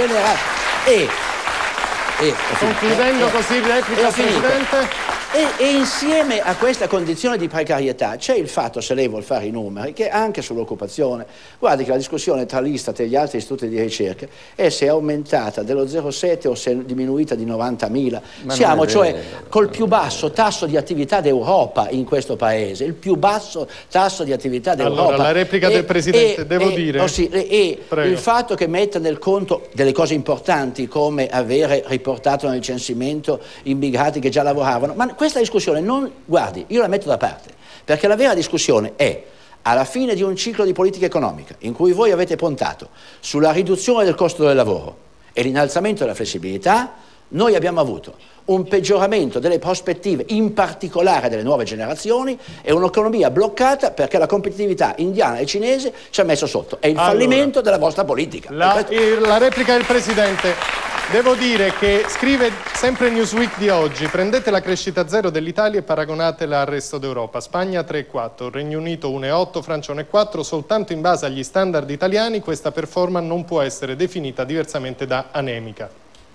Concludendo così replica, Presidente. E insieme a questa condizione di precarietà c'è il fatto, se lei vuol fare i numeri, che anche sull'occupazione, guardi che la discussione tra l'Istat e gli altri istituti di ricerca è se è aumentata dello 0,7 o se è diminuita di 90.000. Siamo cioè col più basso tasso di attività d'Europa in questo Paese, il più basso tasso di attività d'Europa. Allora, la replica del Presidente, devo dire. Il fatto che metta nel conto delle cose importanti, come avere riportato nel censimento immigrati che già lavoravano, ma questa discussione guardi, io la metto da parte, perché la vera discussione è alla fine di un ciclo di politica economica in cui voi avete puntato sulla riduzione del costo del lavoro e l'innalzamento della flessibilità, noi abbiamo avuto un peggioramento delle prospettive, in particolare delle nuove generazioni, e un'economia bloccata perché la competitività indiana e cinese ci ha messo sotto. È il fallimento della vostra politica. La replica del Presidente. Devo dire che scrive sempre Newsweek di oggi: prendete la crescita zero dell'Italia e paragonatela al resto d'Europa. Spagna 3,4, Regno Unito 1,8, Francia 1,4. Soltanto in base agli standard italiani questa performance non può essere definita diversamente da anemica.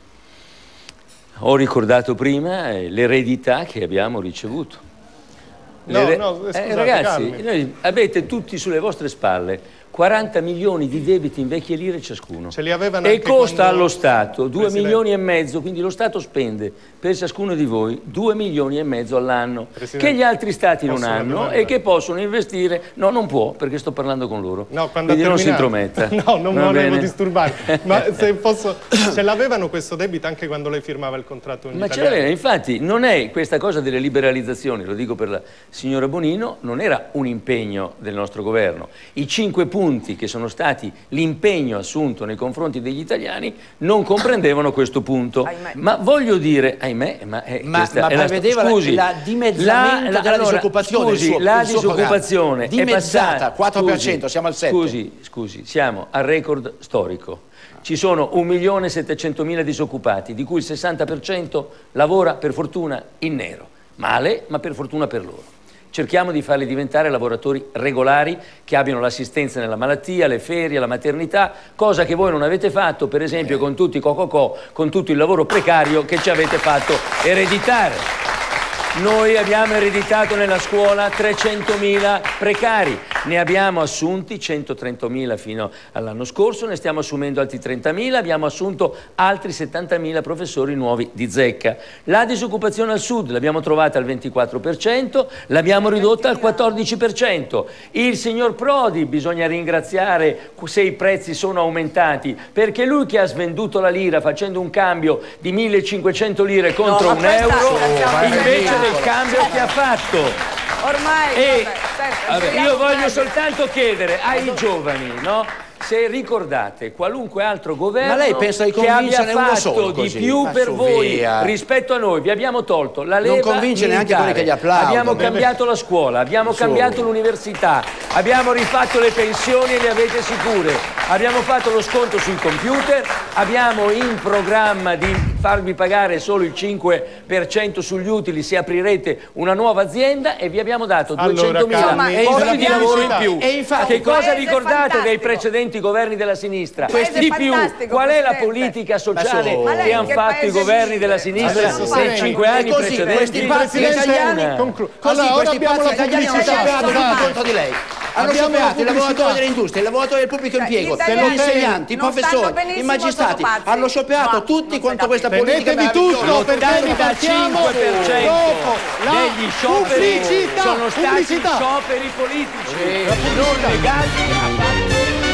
Ho ricordato prima l'eredità che abbiamo ricevuto. Scusate, ragazzi, noi avete tutti sulle vostre spalle 40 milioni di debiti in vecchie lire ciascuno. Ce li avevano e costa allo Stato 2 milioni e mezzo, quindi lo Stato spende per ciascuno di voi 2 milioni e mezzo all'anno, che gli altri Stati non hanno e che possono investire. No, non può, perché sto parlando con loro. No, quando quindi non si intrometta. No, non volevo disturbare. Ma se posso, ce l'avevano questo debito anche quando lei firmava il contratto in italiano? Ma ce l'aveva, infatti non è questa cosa delle liberalizzazioni, lo dico per la signora Bonino, non era un impegno del nostro governo. I 5 punti che sono stati l'impegno assunto nei confronti degli italiani non comprendevano questo punto. Ma voglio dire, ahimè, ma prevedeva la dimezzamento della disoccupazione. Scusi, la disoccupazione dimezzata, 4%, siamo al 7%. Scusi, siamo al record storico. Ci sono 1.700.000 disoccupati, di cui il 60% lavora per fortuna in nero. Male, ma per fortuna per loro. cerchiamo di farli diventare lavoratori regolari che abbiano l'assistenza nella malattia, le ferie, la maternità, cosa che voi non avete fatto, per esempio con tutti i cococò, con tutto il lavoro precario che ci avete fatto ereditare. Noi abbiamo ereditato nella scuola 300.000 precari, ne abbiamo assunti 130.000 fino all'anno scorso, ne stiamo assumendo altri 30.000, abbiamo assunto altri 70.000 professori nuovi di zecca. La disoccupazione al sud l'abbiamo trovata al 24%, l'abbiamo ridotta al 14%. Il signor Prodi bisogna ringraziare se i prezzi sono aumentati, perché lui che ha svenduto la lira facendo un cambio di 1.500 lire contro un euro, invece del cambio che ha fatto. Ormai io voglio soltanto chiedere ai giovani, no? Se ricordate qualunque altro governo che abbia fatto di più per voi rispetto a noi, vi abbiamo tolto la leva non convince neanche quelli che gli applaudono. Abbiamo cambiato la scuola, abbiamo cambiato l'università, abbiamo rifatto le pensioni e le avete sicure, abbiamo fatto lo sconto sui computer, abbiamo in programma di farvi pagare solo il 5% sugli utili se aprirete una nuova azienda e vi abbiamo dato 200.000 posti di lavoro in più. E infatti, che cosa ricordate dei precedenti governi della sinistra? Di più, qual è la politica sociale che hanno fatto i governi della sinistra nei 5 anni precedenti? Questi pazzi italiani, questi pazzi italiani hanno superato tutto contro di lei. Hanno superato i lavoratori dell'industria, i lavoratori del pubblico impiego, gli insegnanti, i professori, i magistrati, hanno superato tutti contro questa politica meravigliosa. L'85% degli scioperi sono stati scioperi politici, non legali.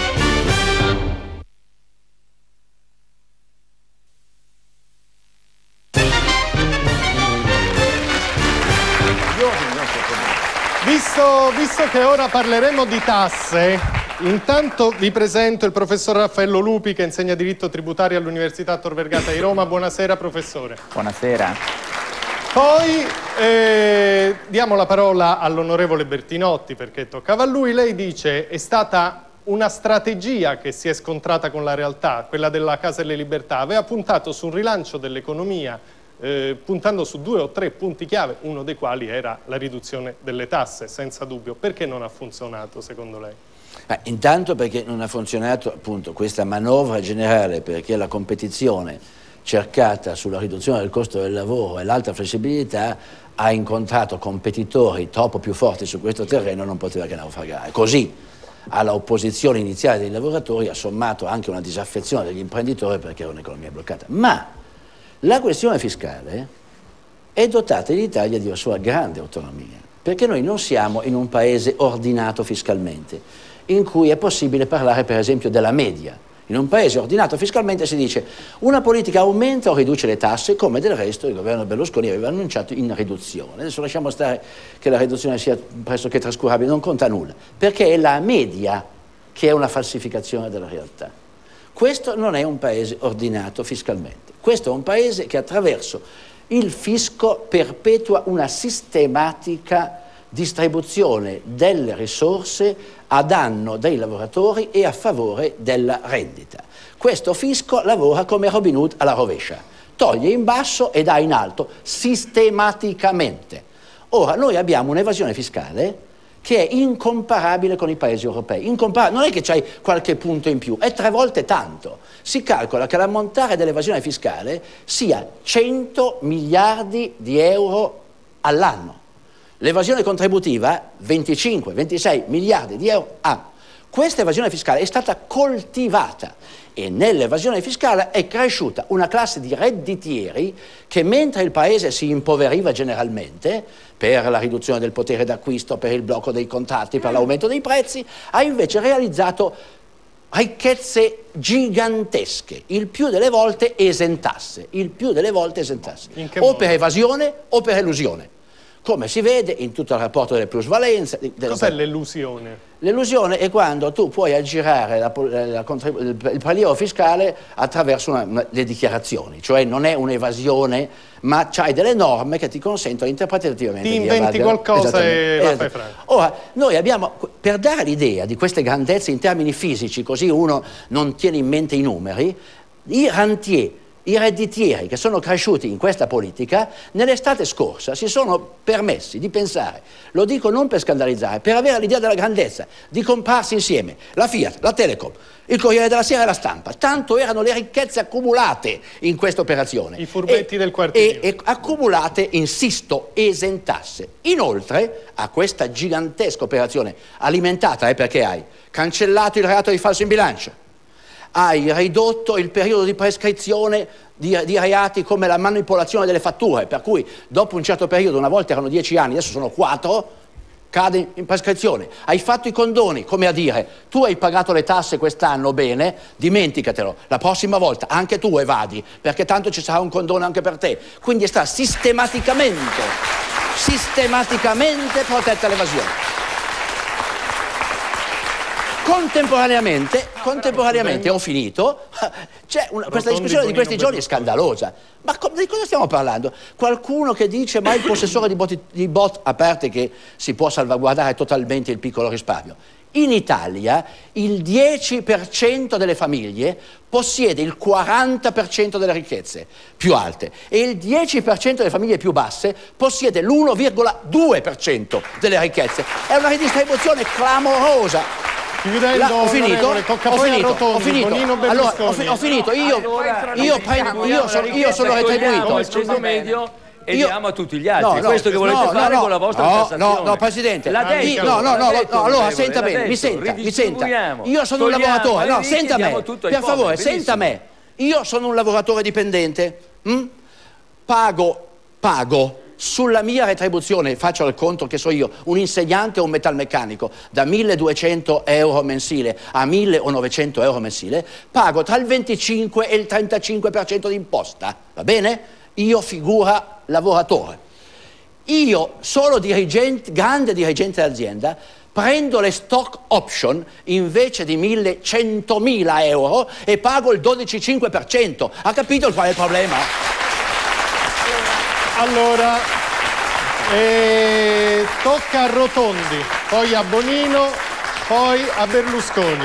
Visto che ora parleremo di tasse, intanto vi presento il professor Raffaello Lupi che insegna diritto tributario all'Università Tor Vergata di Roma. Buonasera professore. Buonasera. Poi diamo la parola all'onorevole Bertinotti perché toccava a lui. Lei dice è stata una strategia che si è scontrata con la realtà, quella della Casa delle Libertà, aveva puntato sul rilancio dell'economia puntando su 2 o 3 punti chiave, uno dei quali era la riduzione delle tasse, senza dubbio. Perché non ha funzionato secondo lei? Intanto perché non ha funzionato appunto questa manovra generale, perché la competizione cercata sulla riduzione del costo del lavoro e l'alta flessibilità ha incontrato competitori troppo più forti su questo terreno e non poteva che naufragare. Così alla opposizione iniziale dei lavoratori ha sommato anche una disaffezione degli imprenditori perché era un'economia bloccata. Ma la questione fiscale è dotata in Italia di una sua grande autonomia, perché noi non siamo in un paese ordinato fiscalmente, in cui è possibile parlare per esempio della media. In un paese ordinato fiscalmente si dice una politica aumenta o riduce le tasse, come del resto il governo Berlusconi aveva annunciato in riduzione. Adesso lasciamo stare che la riduzione sia pressoché trascurabile, non conta nulla, perché è la media che è una falsificazione della realtà. Questo non è un paese ordinato fiscalmente. Questo è un paese che attraverso il fisco perpetua una sistematica distribuzione delle risorse a danno dei lavoratori e a favore della rendita. Questo fisco lavora come Robin Hood alla rovescia, toglie in basso e dà in alto sistematicamente. Ora, noi abbiamo un'evasione fiscale che è incomparabile con i paesi europei. Non è che c'hai qualche punto in più, è 3 volte tanto. Si calcola che l'ammontare dell'evasione fiscale sia 100 miliardi di euro all'anno. L'evasione contributiva 25-26 miliardi di euro all'anno. Questa evasione fiscale è stata coltivata e nell'evasione fiscale è cresciuta una classe di redditieri che, mentre il paese si impoveriva generalmente per la riduzione del potere d'acquisto, per il blocco dei contratti, per l'aumento dei prezzi, ha invece realizzato ricchezze gigantesche, il più delle volte esentasse, o per evasione o per elusione. Come si vede in tutto il rapporto delle plusvalenze. Cos'è l'elusione? L'elusione è quando tu puoi aggirare il prelievo fiscale attraverso le dichiarazioni, cioè non è un'evasione, ma c'hai delle norme che ti consentono interpretativamente di inventi qualcosa e la fai franca. Ora, noi abbiamo, per dare l'idea di queste grandezze in termini fisici, così uno non tiene in mente i numeri, i rentier i redditieri che sono cresciuti in questa politica nell'estate scorsa si sono permessi di pensare, lo dico non per scandalizzare, per avere l'idea della grandezza, di comprarsi insieme la Fiat, la Telecom, il Corriere della Sera e la Stampa. Tanto erano le ricchezze accumulate in questa operazione. I furbetti del quartiere. E accumulate, insisto, esentasse. Inoltre a questa gigantesca operazione alimentata, perché hai cancellato il reato di falso in bilancio, hai ridotto il periodo di prescrizione di reati come la manipolazione delle fatture, per cui dopo un certo periodo, una volta erano 10 anni, adesso sono 4, cade in prescrizione. Hai fatto i condoni, come a dire, tu hai pagato le tasse quest'anno, bene, dimenticatelo, la prossima volta anche tu evadi, perché tanto ci sarà un condono anche per te. Quindi sta sistematicamente protetta l'evasione. Contemporaneamente, ho finito, questa discussione di questi giorni è scandalosa. Ma di cosa stiamo parlando? Qualcuno che dice ma il possessore di bot aperte che si può salvaguardare totalmente il piccolo risparmio. In Italia il 10% delle famiglie possiede il 40% delle ricchezze più alte e il 10% delle famiglie più basse possiede l'1,2% delle ricchezze. È una ridistribuzione clamorosa. Chiudendo, ho finito. Allora, ho finito. Io sono retribuito. Il ceto medio e diamo a tutti gli altri. Questo che volete fare con la vostra tassazione. No, Presidente. Allora, senta bene, mi senta. Io sono un lavoratore. No, senta me. Per favore, senta me. Io sono un lavoratore dipendente. Pago. Sulla mia retribuzione, faccio il conto che so io, un insegnante o un metalmeccanico da 1.200 euro mensile a 1.900 euro mensile, pago tra il 25 e il 35% di imposta, va bene? Io figura lavoratore. Io, solo dirigente, grande dirigente d'azienda, prendo le stock option invece di 1.100.000 euro e pago il 12,5%. Ha capito qual è il problema? Allora, tocca a Rotondi, poi a Bonino, poi a Berlusconi.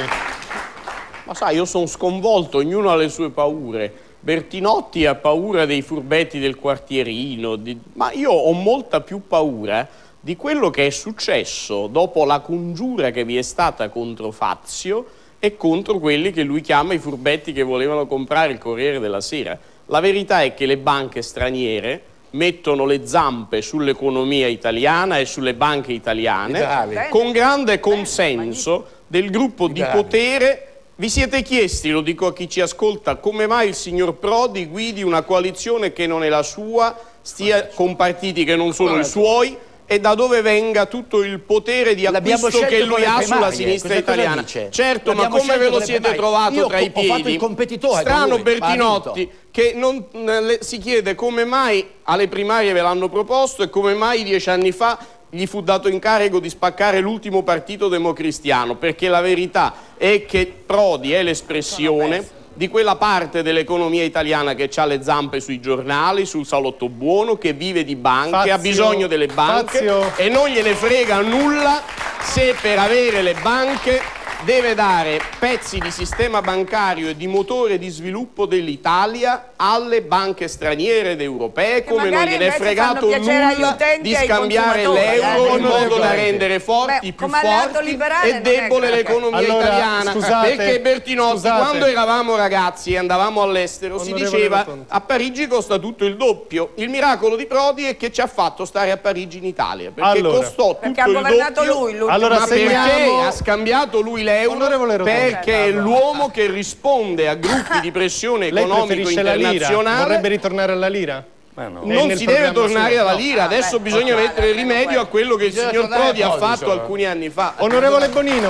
Ma sai, io sono sconvolto, ognuno ha le sue paure. Bertinotti ha paura dei furbetti del quartierino, ma io ho molta più paura di quello che è successo dopo la congiura che vi è stata contro Fazio e contro quelli che lui chiama i furbetti che volevano comprare il Corriere della Sera. La verità è che le banche straniere mettono le zampe sull'economia italiana e sulle banche italiane con grande consenso del gruppo di potere. Vi siete chiesti, lo dico a chi ci ascolta, come mai il signor Prodi guidi una coalizione che non è la sua, stia con partiti che non sono i suoi e da dove venga tutto il potere di acquisto che lui ha sulla sinistra italiana. Certo, ma come ve lo siete trovato tra i piedi? Strano Bertinotti, che non si chiede come mai alle primarie ve l'hanno proposto e come mai 10 anni fa gli fu dato incarico di spaccare l'ultimo partito democristiano, perché la verità è che Prodi è l'espressione di quella parte dell'economia italiana che ha le zampe sui giornali, sul salotto buono, che vive di banche, ha bisogno delle banche e non gliene frega nulla se per avere le banche deve dare pezzi di sistema bancario e di motore di sviluppo dell'Italia alle banche straniere ed europee, come non gliene è fregato nulla di scambiare l'euro in modo da rendere forti, più forti e debole l'economia italiana. Perché Bertinotti, quando eravamo ragazzi e andavamo all'estero, si diceva a Parigi costa tutto il doppio. Il miracolo di Prodi è che ci ha fatto stare a Parigi in Italia, perché costò tutto il doppio, ma perché ha scambiato lui l'euro, perché è l'uomo che risponde a gruppi di pressione economico internazionale. Vorrebbe ritornare alla lira? Non si deve tornare alla lira, adesso bisogna mettere rimedio a quello che il signor Prodi ha fatto alcuni anni fa. Onorevole Bonino,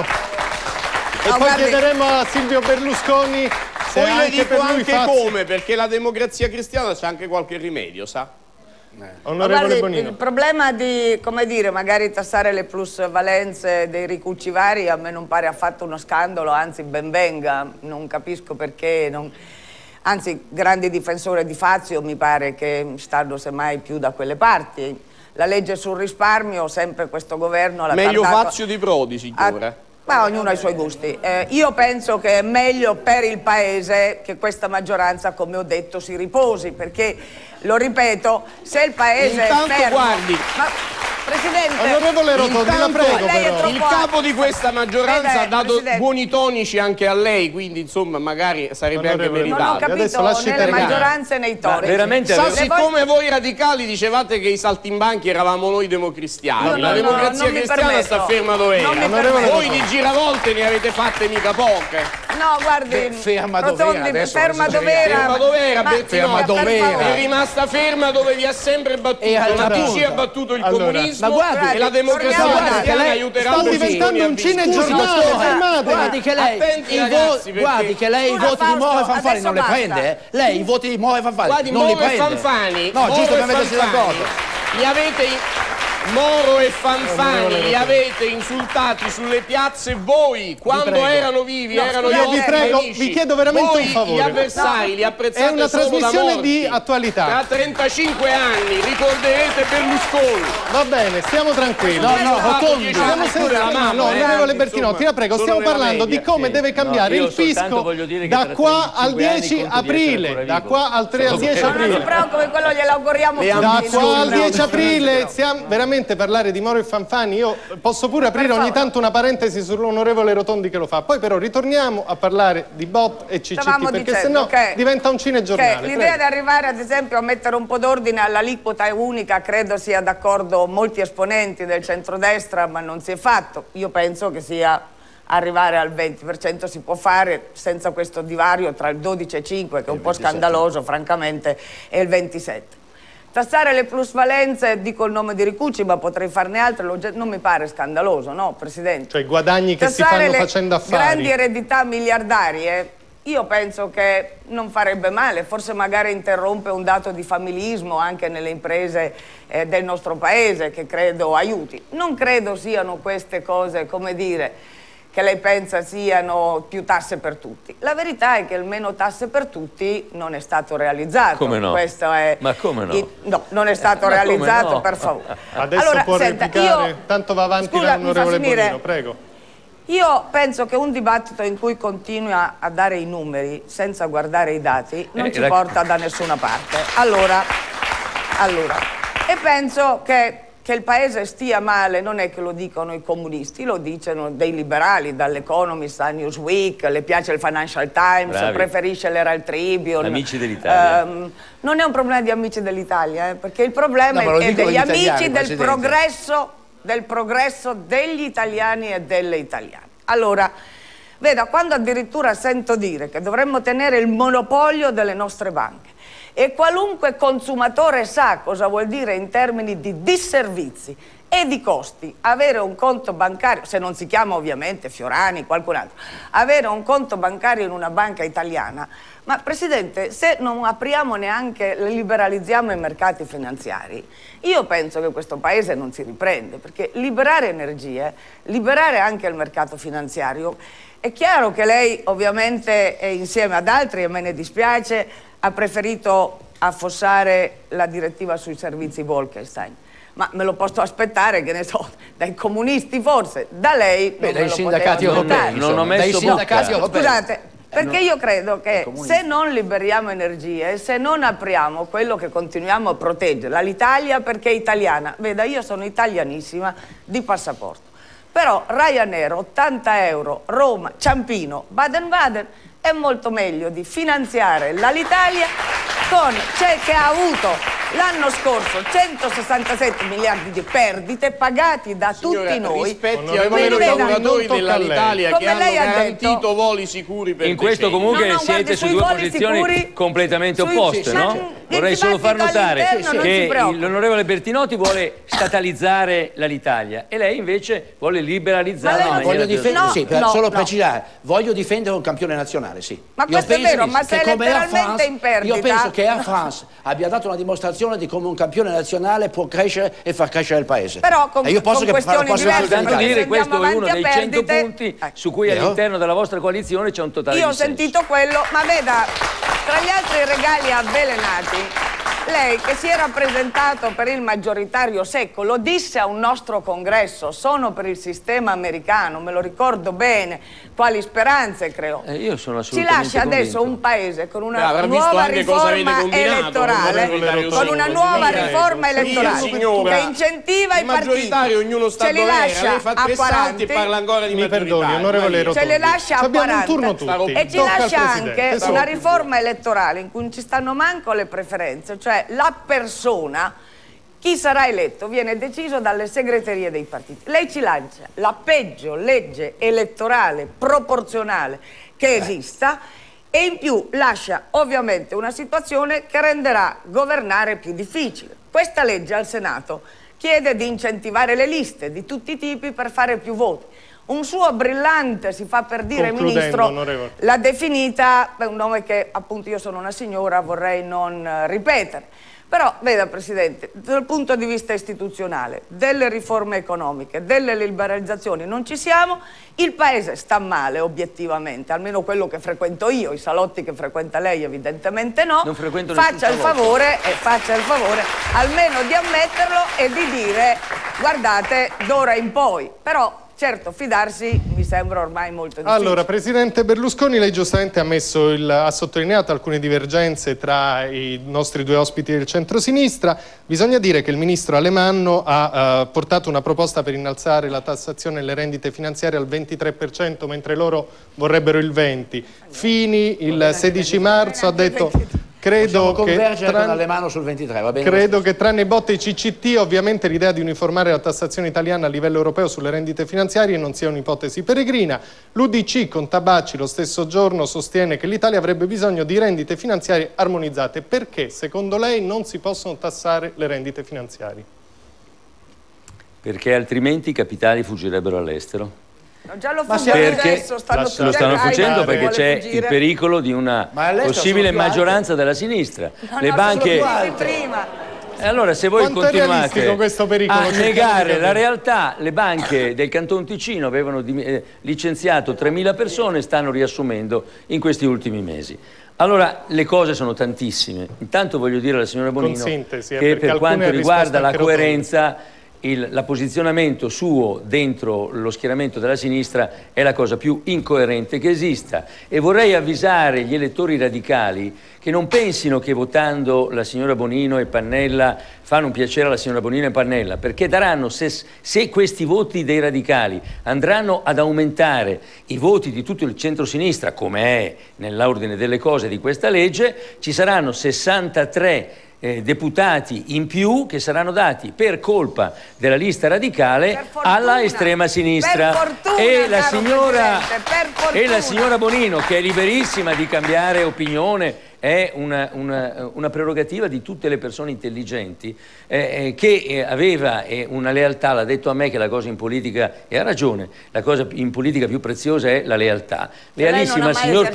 e poi chiederemo a Silvio Berlusconi se poi le dico anche come, perché la Democrazia Cristiana c'ha anche qualche rimedio, sa? Onorevole Bonino. Il problema di, come dire, magari tassare le plusvalenze dei ricuccivari a me non pare affatto uno scandalo, anzi ben venga, non capisco perché anzi, grande difensore di Fazio, mi pare che stanno semmai più da quelle parti. La legge sul risparmio, sempre questo governo l'ha meglio Fazio di Prodi, signora. Ma ognuno ha i suoi gusti. Io penso che è meglio per il Paese che questa maggioranza, come ho detto, si riposi, perché, lo ripeto, se il Paese è fermo... Guardi... Presidente, onorevole Rotondi, la prego, però. Il capo di questa maggioranza ha dato buoni tonici anche a lei, quindi insomma magari sarebbe anche meritato. Non ho capito nelle maggioranze e nei toni. Siccome voi radicali dicevate che i saltimbanchi eravamo noi democristiani, la democrazia cristiana sta ferma dove era. Voi di giravolte ne avete fatte mica poche. No, guardi, ferma dov'era? Ferma dov'era? Ferma dov'era? È rimasta ferma dove vi ha sempre battuto. La DC ha battuto il comunismo. Ma guardi, e la democrazia cristiana aiuterà. Sta diventando un cinegiornale, guardi che lei i voti di Moro e Fanfani non le prende, lei i voti di Moro e Fanfani non li prende. Fanfani, no, giusto per mettersi d'accordo. Li avete Moro e Fanfani li avete insultati sulle piazze voi quando erano vivi, erano io vi prego, amici. vi chiedo veramente un favore. Gli avversari li apprezzate è una solo trasmissione di attualità. Tra 35 anni ricorderete Berlusconi. Va bene, stiamo tranquilli. No, Rotondi. Onorevole Bertinotti, la prego, stiamo parlando di come deve cambiare il fisco da qua al 10 aprile. Da qua al 10 aprile. Non si preoccupi, quello glielo auguriamo tutti. Da qua al 10 aprile stiamo veramente parlare di Moro e Fanfani. Io posso pure aprire ogni tanto una parentesi sull'onorevole Rotondi che lo fa. Poi però ritorniamo a parlare di BOT e CCT, perché sennò diventa un cinegiornale. L'idea di arrivare ad esempio a mettere un po' d'ordine all'aliquota unica credo sia d'accordo molti esponenti del centrodestra, ma non si è fatto. Io penso che sia arrivare al 20% si può fare senza questo divario tra il 12 e 5 che è un po' scandaloso francamente, e il 27. Tassare le plusvalenze, dico il nome di Ricucci, ma potrei farne altre, non mi pare scandaloso, no, Presidente? Cioè i guadagni che si fanno facendo affari. Grandi eredità miliardarie, io penso che non farebbe male, forse magari interrompe un dato di familismo anche nelle imprese del nostro Paese, che credo aiuti. Non credo siano queste cose, come dire, che lei pensa siano più tasse per tutti. La verità è che il meno tasse per tutti non è stato realizzato. Come no? Questo è... Ma come no? No, non è stato realizzato, no? Per favore. Adesso allora, può replicare, tanto va avanti l'onorevole Bonino, prego. Io penso che un dibattito in cui continua a dare i numeri senza guardare i dati non ci porta da nessuna parte. Allora, e penso che il Paese stia male non è che lo dicono i comunisti, lo dicono dei liberali, dall'Economist a Newsweek, le piace il Financial Times, preferisce l'Herald Tribune. Amici dell'Italia. Non è un problema di amici dell'Italia, perché il problema è degli amici del progresso degli italiani e delle italiane. Allora, veda, quando addirittura sento dire che dovremmo tenere il monopolio delle nostre banche, e qualunque consumatore sa cosa vuol dire in termini di disservizi e di costi avere un conto bancario, se non si chiama ovviamente Fiorani, qualcun altro, avere un conto bancario in una banca italiana. Ma Presidente, se non apriamo neanche, liberalizziamo i mercati finanziari, io penso che questo Paese non si riprende, perché liberare energie, liberare anche il mercato finanziario, è chiaro che lei ovviamente insieme ad altri, e me ne dispiace, ha preferito affossare la direttiva sui servizi Bolkestein. Ma me lo posso aspettare, che ne so, dai comunisti forse, da lei non dai sindacati europei. Non ho messo Scusate, perché io credo che se non liberiamo energie, se non apriamo quello che continuiamo a proteggere, l'Italia perché è italiana, veda, io sono italianissima di passaporto, però Ryanair 80 euro, Roma, Ciampino, Baden-Baden, è molto meglio di finanziare l'Alitalia che ha avuto l'anno scorso 167 miliardi di perdite pagati da tutti noi. Rispetti ai veri lavoratori dell'Alitalia che hanno garantito voli sicuri per in questo comunque siete su due posizioni completamente opposte, no? Vorrei solo far notare che l'onorevole Bertinotti vuole statalizzare l'Alitalia e lei invece vuole liberalizzarla. Solo precisare, voglio difendere un campione nazionale, sì. Ma questo è vero, ma se è letteralmente in perdita. Io penso che Air France abbia dato una dimostrazione di come un campione nazionale può crescere e far crescere il Paese. Però con questioni diverse. Tanto dire, questo è uno dei 100 punti su cui all'interno della vostra coalizione c'è un totale dissenso. Io ho sentito quello, ma veda, tra gli altri regali avvelenati, Lei che si era presentato per il maggioritario secco, lo disse a un nostro congresso, sono per il sistema americano, me lo ricordo bene, quali speranze creò. Io sono Ci lascia adesso un paese con una nuova riforma elettorale, che incentiva i partiti, ce li lascia a 40, parla ancora di ce le lascia a 40 e ci lascia anche una riforma elettorale in cui non ci stanno manco le preferenze, cioè la persona, chi sarà eletto viene deciso dalle segreterie dei partiti. Lei ci lancia la peggio legge elettorale proporzionale che esista e in più lascia ovviamente una situazione che renderà governare più difficile. Questa legge al Senato chiede di incentivare le liste di tutti i tipi per fare più voti. Un suo brillante, si fa per dire, ministro, l'ha definita, un nome che appunto io sono una signora, vorrei non ripetere. Però, veda Presidente, dal punto di vista istituzionale, delle riforme economiche, delle liberalizzazioni non ci siamo, il Paese sta male obiettivamente, almeno quello che frequento io, i salotti che frequenta lei evidentemente no. Non frequento faccia il favore almeno di ammetterlo e di dire guardate d'ora in poi, però certo, fidarsi mi sembra ormai molto difficile. Allora, Presidente Berlusconi, lei giustamente ha sottolineato alcune divergenze tra i nostri due ospiti del centro-sinistra. Bisogna dire che il ministro Alemanno ha portato una proposta per innalzare la tassazione delle rendite finanziarie al 23%, mentre loro vorrebbero il 20%. Fini, il 16 marzo, ha detto... Credo che tranne botte e CCT, ovviamente l'idea di uniformare la tassazione italiana a livello europeo sulle rendite finanziarie non sia un'ipotesi peregrina. L'UDC con Tabacci lo stesso giorno sostiene che l'Italia avrebbe bisogno di rendite finanziarie armonizzate. Perché, secondo lei, non si possono tassare le rendite finanziarie? Perché altrimenti i capitali fuggirebbero all'estero. No, già lo adesso, lo stanno facendo perché c'è il pericolo di una possibile maggioranza della sinistra. Le banche... Allora, se voi continuate a negare la realtà, le banche del Canton Ticino avevano licenziato 3.000 persone e stanno riassumendo in questi ultimi mesi. Allora, le cose sono tantissime. Intanto voglio dire alla signora Bonino che per quanto riguarda la coerenza... Il posizionamento suo dentro lo schieramento della sinistra è la cosa più incoerente che esista e vorrei avvisare gli elettori radicali che non pensino che votando la signora Bonino e Pannella fanno un piacere alla signora Bonino e Pannella, perché daranno, se questi voti dei radicali andranno ad aumentare i voti di tutto il centro-sinistra, come è nell'ordine delle cose di questa legge, ci saranno 63 deputati in più che saranno dati per colpa della lista radicale alla estrema sinistra e la signora Bonino, che è liberissima di cambiare opinione, è una prerogativa di tutte le persone intelligenti, che aveva una lealtà, l'ha detto a me che la cosa in politica, e ha ragione, la cosa in politica più preziosa è la lealtà. Lealissima al signor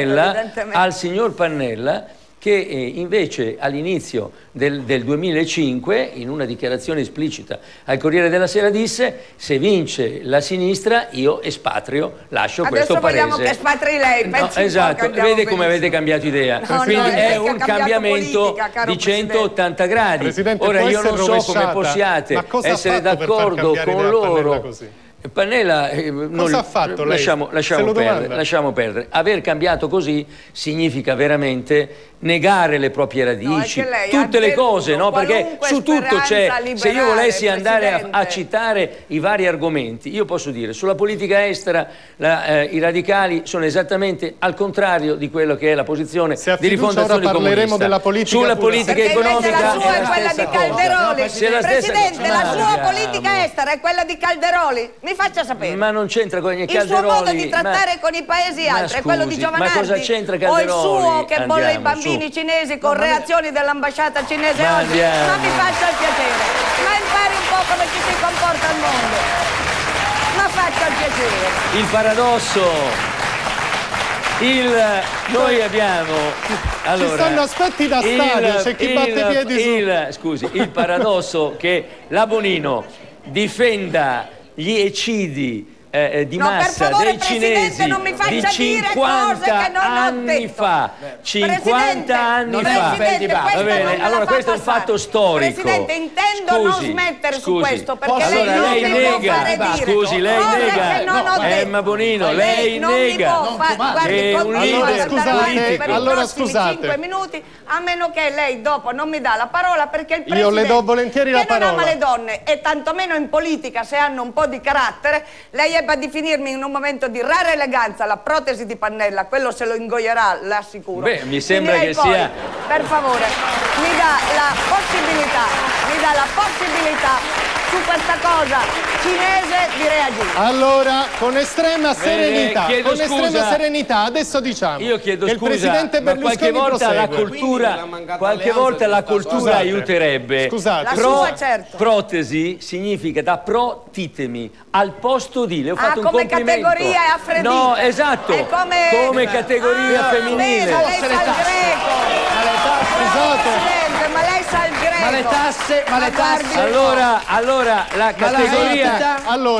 Pannella, che invece all'inizio del 2005, in una dichiarazione esplicita al Corriere della Sera, disse: se vince la sinistra io espatrio, lascio questo paese. Adesso vogliamo che espatri lei, no, esatto, vede come avete cambiato idea. Quindi è un cambiamento politica, di 180 gradi. Presidente, ora io non so come possiate essere d'accordo con loro. Pannella, cosa ha fatto lei? Lasciamo perdere. Aver cambiato così significa veramente negare le proprie radici, tutte le cose, no? Perché su tutto c'è, se io volessi andare a citare i vari argomenti, io posso dire sulla politica estera i radicali sono esattamente al contrario di quello che è la posizione di Rifondazione Comunista. Sulla politica economica, la sua è quella di Calderoli. Presidente, la sua politica estera è quella di Calderoli. Mi faccia sapere. Ma non c'entra con i Calderoli. Il suo modo di trattare con i paesi altri è quello di Giovanardi. Ma cosa c'entra Calderoli? O il suo che bolle i bambini cinesi con reazioni dell'ambasciata cinese oggi? Ma mi faccia il piacere. Ma impari un po' come ci si comporta al mondo. Ma faccia il piacere. Il paradosso. Noi abbiamo... Allora, ci stanno aspetti da stadio, c'è chi batte piedi su... Scusi, il paradosso che la Bonino difenda gli eccidi di massa dei cinesi di 50 anni fa. 50 anni fa. Va bene, allora questo è un fatto storico. Presidente, intendo non smettere su questo, perché allora lei non mi può fare dire. Scusi, lei nega. Emma Bonino, lei nega. Guardi, continua ad andare avanti per i prossimi scusate. 5 minuti, a meno che lei dopo non mi dà la parola, perché il Presidente, io le do volentieri la parola, che non ama le donne e tantomeno in politica, se hanno un po' di carattere, lei ebbe a definirmi in un momento di rara eleganza la protesi di Pannella, quello se lo ingoierà, l'assicuro. Beh, mi sembra che poi, sia... Per favore, mi dà la possibilità su questa cosa cinese di reagire. Allora, con estrema serenità, adesso diciamo io chiedo che scusa, il Presidente Berlusconi qualche volta la cultura aiuterebbe. Scusate. Protesi significa da protitemi, al posto di, le ho fatto un come complimento. Categoria è affredita. No, esatto, è come categoria femminile. Lei sa il greco. Scusate. Ma lei sa il greco. Ma le tasse. Allora la categoria.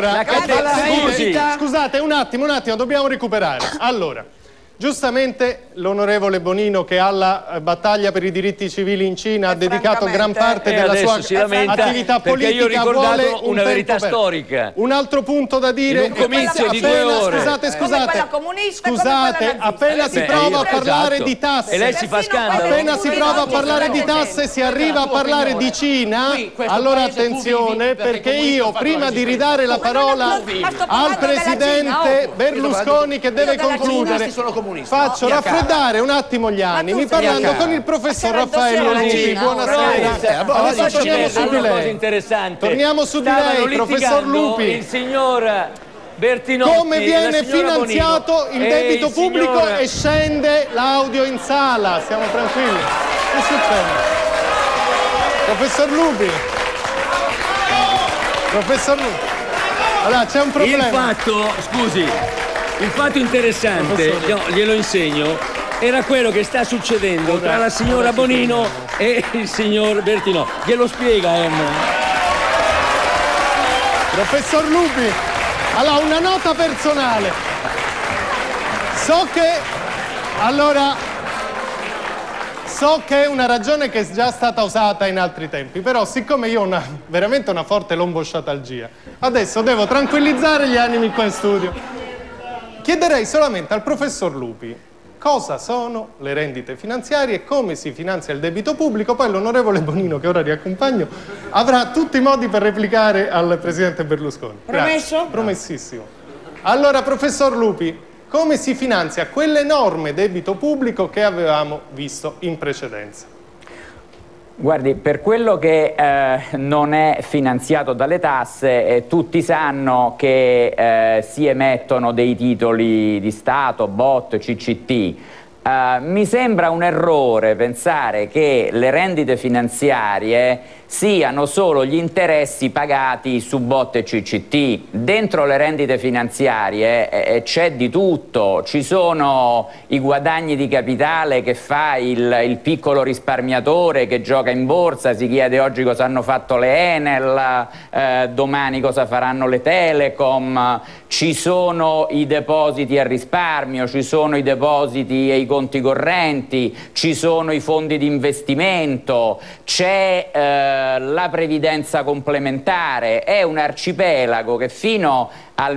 Scusate un attimo, dobbiamo recuperare. Allora, giustamente l'onorevole Bonino, che alla battaglia per i diritti civili in Cina ha dedicato gran parte della sua attività politica, io ho ricordato vuole una verità storica. Un altro punto da dire, in un comizio di 2 ore. Scusate, appena si prova a parlare di tasse, e lei si fa scandalo. Appena si prova a parlare di tasse, si arriva a parlare di Cina. Allora attenzione, perché io prima di ridare la parola al Presidente Berlusconi, che deve concludere, faccio raffreddare un attimo gli animi parlando con il professor Raffaello Lupi. Buonasera. Adesso torniamo su di lei. Torniamo su di lei, professor Lupi. Il signor Bertinotti, come viene finanziato il debito pubblico e scende l'audio in sala. Stiamo tranquilli. Che succede? Professor Lupi. Professor Lupi. Allora, c'è un problema. Il fatto interessante, glielo insegno, era quello che sta succedendo tra la signora Bonino e il signor Bertinotti. Glielo spiega, Emma. Professor Lupi, allora una nota personale. So che è una ragione che è già stata usata in altri tempi, però siccome io ho veramente una forte lombosciatalgia, adesso devo tranquillizzare gli animi qua in studio. Chiederei solamente al professor Lupi cosa sono le rendite finanziarie e come si finanzia il debito pubblico, poi l'onorevole Bonino, che ora riaccompagno, avrà tutti i modi per replicare al Presidente Berlusconi. Promesso? Promessissimo. Allora, professor Lupi, come si finanzia quell'enorme debito pubblico che avevamo visto in precedenza? Guardi, per quello che non è finanziato dalle tasse, tutti sanno che si emettono dei titoli di Stato, BOT, CCT. Mi sembra un errore pensare che le rendite finanziarie siano solo gli interessi pagati su BOT e CCT. Dentro le rendite finanziarie c'è di tutto, ci sono i guadagni di capitale che fa il piccolo risparmiatore che gioca in borsa, si chiede oggi cosa hanno fatto le Enel, domani cosa faranno le Telecom, ci sono i depositi a risparmio, ci sono i depositi e i conti correnti, ci sono i fondi di investimento, c'è la previdenza complementare. È un arcipelago che fino al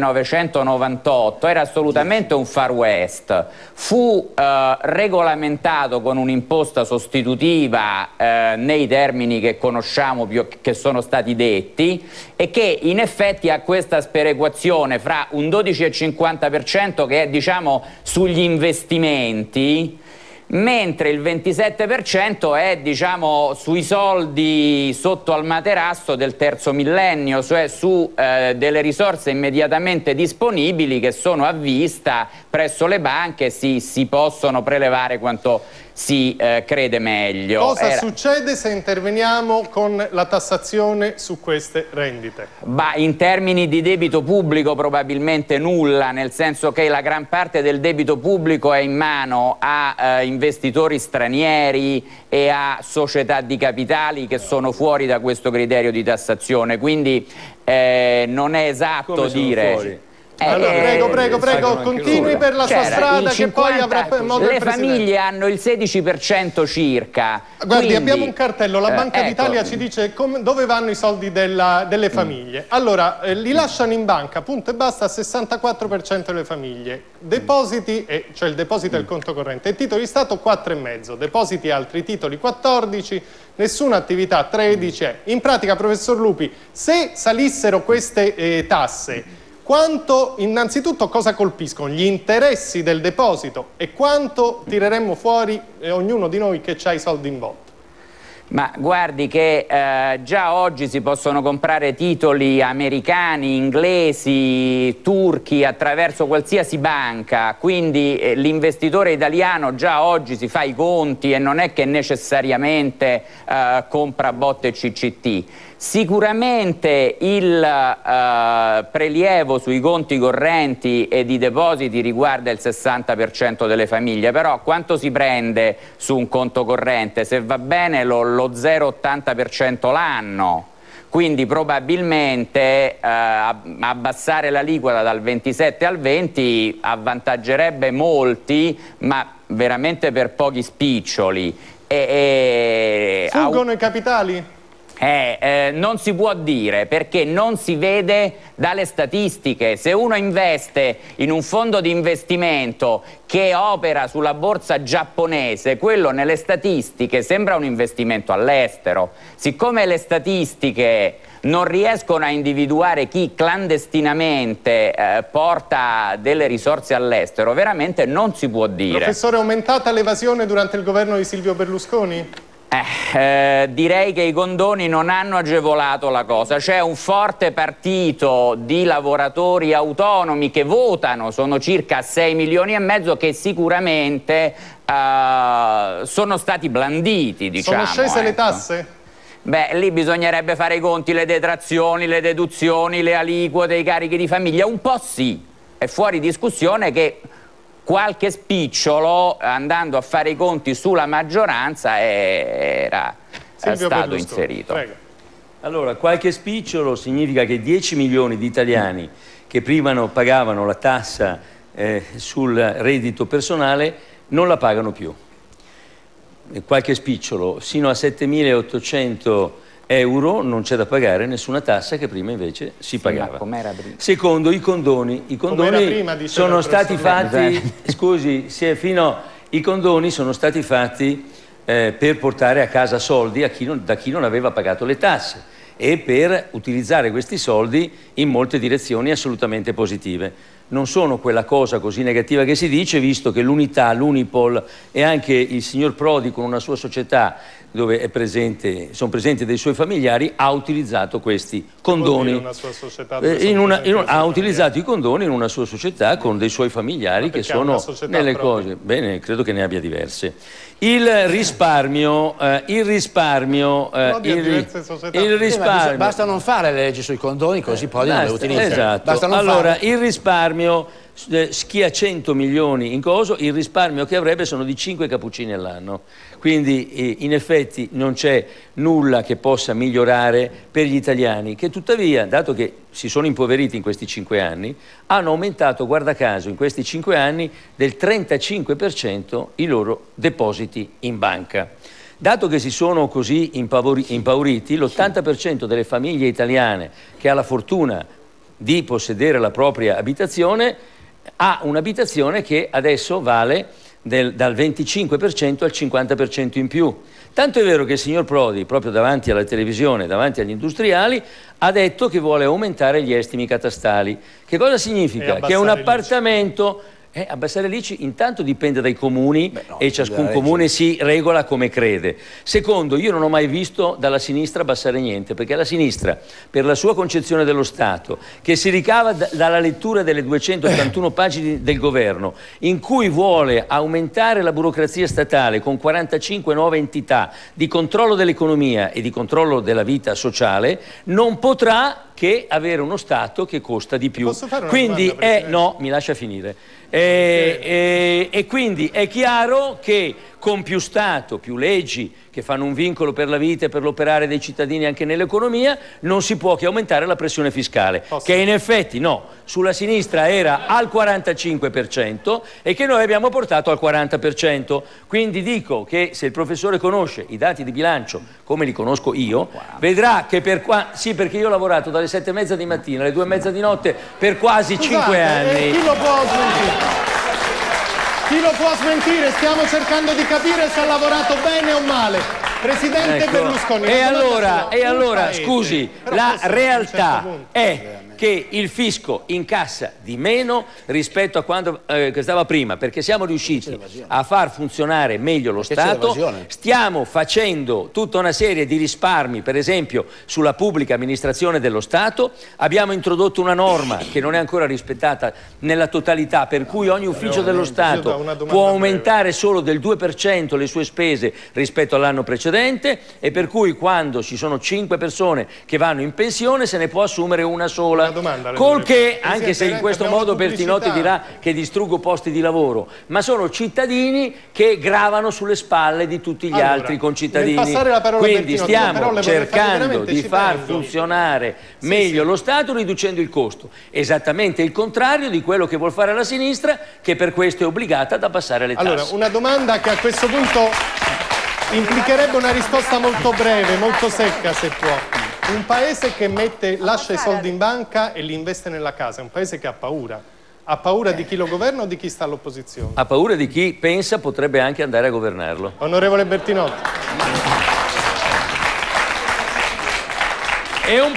1998 era assolutamente un far west, fu regolamentato con un'imposta sostitutiva nei termini che conosciamo, che sono stati detti, e che in effetti ha questa sperequazione fra un 12 e 50% che è, diciamo, sugli investimenti, mentre il 27% è, diciamo, sui soldi sotto al materasso del terzo millennio, cioè su delle risorse immediatamente disponibili che sono a vista presso le banche, si possono prelevare quanto si crede meglio. Cosa succede se interveniamo con la tassazione su queste rendite? In termini di debito pubblico probabilmente nulla, nel senso che la gran parte del debito pubblico è in mano a investitori stranieri e a società di capitali che sono fuori da questo criterio di tassazione, quindi non è esatto dire... Fuori? Allora, prego, continui per la sua strada, che poi avrà modo le famiglie hanno il 16% circa. Guardi, quindi, abbiamo un cartello, la Banca d'Italia ci dice dove vanno i soldi delle famiglie. Allora, li lasciano in banca, punto e basta, al 64% delle famiglie. Depositi, cioè il deposito del conto corrente, e titoli di Stato 4,5, depositi altri titoli 14, nessuna attività 13. In pratica, professor Lupi, se salissero queste tasse, quanto, innanzitutto, cosa colpiscono? Gli interessi del deposito e quanto tireremmo fuori ognuno di noi che ha i soldi in botta? Ma guardi che già oggi si possono comprare titoli americani, inglesi, turchi attraverso qualsiasi banca, quindi l'investitore italiano già oggi si fa i conti e non è che necessariamente compra botte CCT. Sicuramente il prelievo sui conti correnti e di depositi riguarda il 60% delle famiglie, però quanto si prende su un conto corrente? Se va bene lo 0,80% l'anno. Quindi probabilmente abbassare l'aliquota dal 27 al 20 avvantaggerebbe molti, ma veramente per pochi spiccioli. Fuggono i capitali? Non si può dire, perché non si vede dalle statistiche. Se uno investe in un fondo di investimento che opera sulla borsa giapponese, quello nelle statistiche sembra un investimento all'estero. Siccome le statistiche non riescono a individuare chi clandestinamente porta delle risorse all'estero, veramente non si può dire. Professore, è aumentata l'evasione durante il governo di Silvio Berlusconi? Direi che i condoni non hanno agevolato la cosa. C'è un forte partito di lavoratori autonomi che votano, sono circa 6,5 milioni, che sicuramente sono stati blanditi, diciamo. Sono scese le tasse? Beh, lì bisognerebbe fare i conti, le detrazioni, le deduzioni, le aliquote, i carichi di famiglia. Un po' sì, è fuori discussione che qualche spicciolo, andando a fare i conti sulla maggioranza, era stato inserito. Prego. Allora, qualche spicciolo significa che 10 milioni di italiani che prima pagavano la tassa sul reddito personale non la pagano più. Qualche spicciolo, sino a 7.800 euro non c'è da pagare nessuna tassa che prima invece si pagava. Com'era prima? Secondo, i condoni sono stati fatti, scusi, i condoni sono stati fatti per portare a casa soldi da chi non aveva pagato le tasse e per utilizzare questi soldi in molte direzioni assolutamente positive. Non sono quella cosa così negativa che si dice, visto che l'Unità, l'Unipol e anche il signor Prodi con una sua società dove sono presenti dei suoi familiari, ha utilizzato questi condoni. Ha utilizzato i condoni in una sua società con dei suoi familiari che sono nelle cose. Bene, credo che ne abbia diverse. Il risparmio. Basta non fare le leggi sui condoni, così poi non le utilizza. Esatto. Allora, il risparmio, chi ha 100 milioni in coso, il risparmio che avrebbe sono di 5 cappuccini all'anno. Quindi in effetti non c'è nulla che possa migliorare per gli italiani, che tuttavia, dato che si sono impoveriti in questi 5 anni, hanno aumentato, guarda caso, in questi 5 anni del 35% i loro depositi in banca. Dato che si sono così impauriti, l'80% delle famiglie italiane che ha la fortuna di possedere la propria abitazione ha un'abitazione che adesso vale dal 25% al 50% in più. Tanto è vero che il signor Prodi, proprio davanti alla televisione, davanti agli industriali, ha detto che vuole aumentare gli estimi catastali. Che cosa significa? Che un appartamento Abbassare l'ICI intanto dipende dai comuni e ciascun comune si regola come crede. Secondo, io non ho mai visto dalla sinistra abbassare niente, perché la sinistra, per la sua concezione dello Stato, che si ricava dalla lettura delle 281 pagine del governo, in cui vuole aumentare la burocrazia statale con 45 nuove entità di controllo dell'economia e di controllo della vita sociale, non potrà che avere uno Stato che costa di più. Quindi no, mi lascia finire. E quindi è chiaro che con più Stato, più leggi che fanno un vincolo per la vita e per l'operare dei cittadini anche nell'economia, non si può che aumentare la pressione fiscale, che in effetti sulla sinistra era al 45% e che noi abbiamo portato al 40%. Quindi dico che se il professore conosce i dati di bilancio come li conosco io, vedrà che sì, perché io ho lavorato dalle 7:30 di mattina alle 2:30 di notte per quasi 5 anni. Chi lo può smentire? Chi lo può smentire? Stiamo cercando di capire se ha lavorato bene o male. Presidente Berlusconi. E allora, scusi, la realtà è che il fisco incassa di meno rispetto a quando che stava prima, perché siamo riusciti a far funzionare meglio lo Stato, stiamo facendo tutta una serie di risparmi, per esempio sulla pubblica amministrazione dello Stato, abbiamo introdotto una norma che non è ancora rispettata nella totalità, per cui ogni ufficio dello Stato può aumentare solo del 2% le sue spese rispetto all'anno precedente, e per cui quando ci sono 5 persone che vanno in pensione se ne può assumere una sola. Col che, anche se in questo modo Bertinotti dirà che distruggo posti di lavoro, ma sono cittadini che gravano sulle spalle di tutti gli altri concittadini. Quindi stiamo cercando di far funzionare meglio lo Stato riducendo il costo. Esattamente il contrario di quello che vuol fare la sinistra, che per questo è obbligata ad abbassare le tasse. Allora, una domanda che a questo punto implicherebbe una risposta molto breve, molto secca, se può. Un paese che lascia i soldi in banca e li investe nella casa, è un paese che ha paura. Ha paura di chi lo governa o di chi sta all'opposizione? Ha paura di chi pensa potrebbe anche andare a governarlo. Onorevole Bertinotti. È un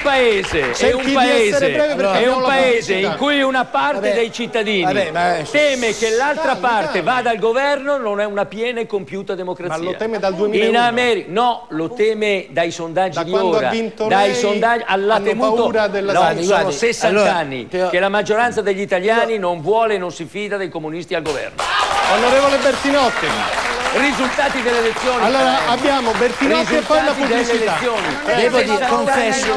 paese in cui una parte dei cittadini teme che l'altra parte vada al governo, non è una piena e compiuta democrazia. Ma lo teme dal 2001? In America, no, lo teme dai sondaggi di ora. Dai sondaggi alla temuto. Sono 60 anni che la maggioranza degli italiani non vuole e non si fida dei comunisti al governo. Onorevole Bertinotti. Risultati delle elezioni. Allora abbiamo Bertinotti e poi la pubblicità. Devo dire, confesso,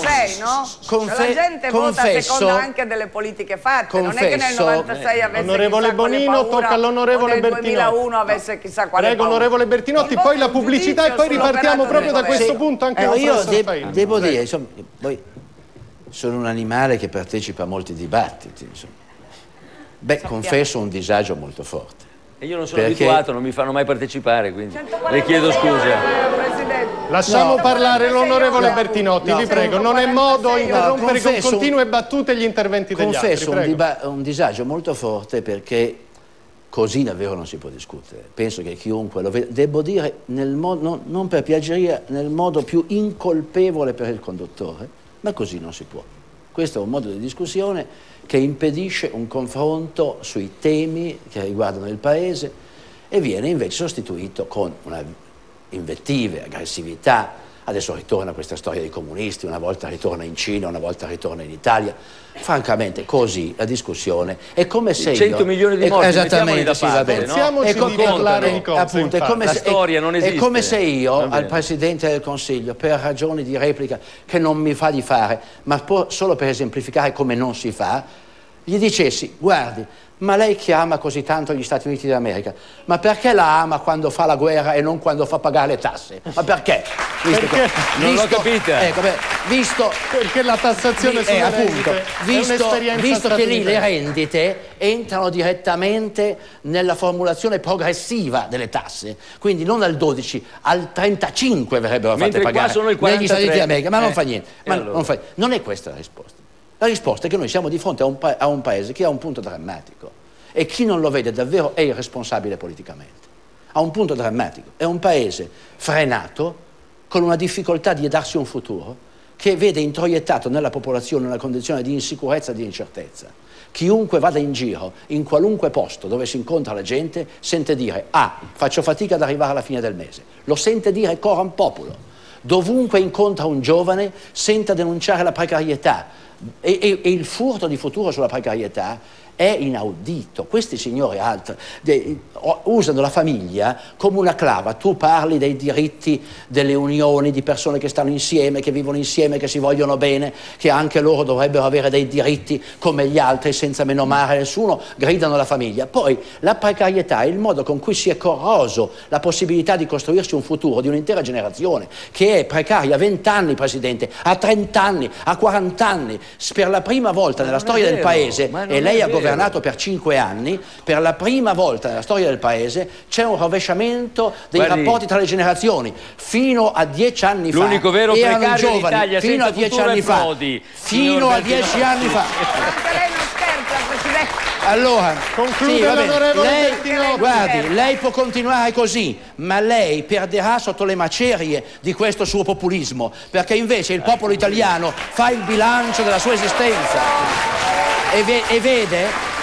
la gente vota secondo anche delle politiche fatte, non è che nel 96 avesse onorevole Bonino, tocca all'onorevole Bertinotti. Nel 2001 avesse chissà quale paura. Prego, onorevole Bertinotti, poi la pubblicità e poi ripartiamo proprio da questo punto anche io devo dire, insomma, poi sono un animale che partecipa a molti dibattiti, insomma. Beh, confesso un disagio molto forte. E io non sono abituato, non mi fanno mai partecipare, quindi le chiedo scusa. Lasciamo parlare l'onorevole Bertinotti, vi prego, non è modo di interrompere con continue battute gli interventi degli altri. Confesso un disagio molto forte, perché così davvero non si può discutere. Penso che chiunque lo veda, devo dire, non per piaggeria, nel modo più incolpevole per il conduttore, ma così non si può. Questo è un modo di discussione che impedisce un confronto sui temi che riguardano il Paese e viene invece sostituito con una invettive, aggressività. Adesso ritorna questa storia dei comunisti, una volta ritorna in Cina, una volta ritorna in Italia. Francamente, così la discussione è come se 100 milioni di morti, esattamente, da parte, pensiamoci di parlare di cose, appunto, la storia non esiste. È come se io al Presidente del Consiglio, per ragioni di replica che non mi fa di fare, ma solo per esemplificare come non si fa, gli dicessi: guardi, ma lei che ama così tanto gli Stati Uniti d'America, ma perché la ama quando fa la guerra e non quando fa pagare le tasse? Ma perché? Non l'ho capita. Visto perché la tassazione sulle rendite visto che lì le rendite entrano direttamente nella formulazione progressiva delle tasse, quindi non al 12, al 35 verrebbero fatte pagare negli Stati Uniti d'America, ma non fa niente. Non è questa la risposta. La risposta è che noi siamo di fronte a un paese che ha un punto drammatico, e chi non lo vede davvero è irresponsabile politicamente. Ha un punto drammatico, è un paese frenato, con una difficoltà di darsi un futuro, che vede introiettato nella popolazione una condizione di insicurezza e di incertezza. Chiunque vada in giro, in qualunque posto dove si incontra la gente, sente dire faccio fatica ad arrivare alla fine del mese. Lo sente dire coram populo. Dovunque incontra un giovane, sente denunciare la precarietà e il furto di futuro sulla precarietà è inaudito. Questi signori usano la famiglia come una clava. Tu parli dei diritti delle unioni, di persone che stanno insieme, che vivono insieme, che si vogliono bene, che anche loro dovrebbero avere dei diritti come gli altri senza menomare nessuno, gridano la famiglia. Poi la precarietà è il modo con cui si è corroso la possibilità di costruirsi un futuro di un'intera generazione che è precaria a 20 anni, Presidente, a 30 anni, a 40 anni. Per la prima volta nella storia del Paese, e lei ha governato per 5 anni, per la prima volta nella storia del Paese c'è un rovesciamento dei rapporti tra le generazioni. Fino a 10 anni fa l'unico vero erano precario giovani, d'Italia fino a 10 anni fa, fino a 10 anni fa. Anche lei non scherza, Presidente. Allora, conclude l'onorevole guardi, lei può continuare così, ma lei perderà sotto le macerie di questo suo populismo, perché invece il popolo italiano fa il bilancio della sua esistenza e vede,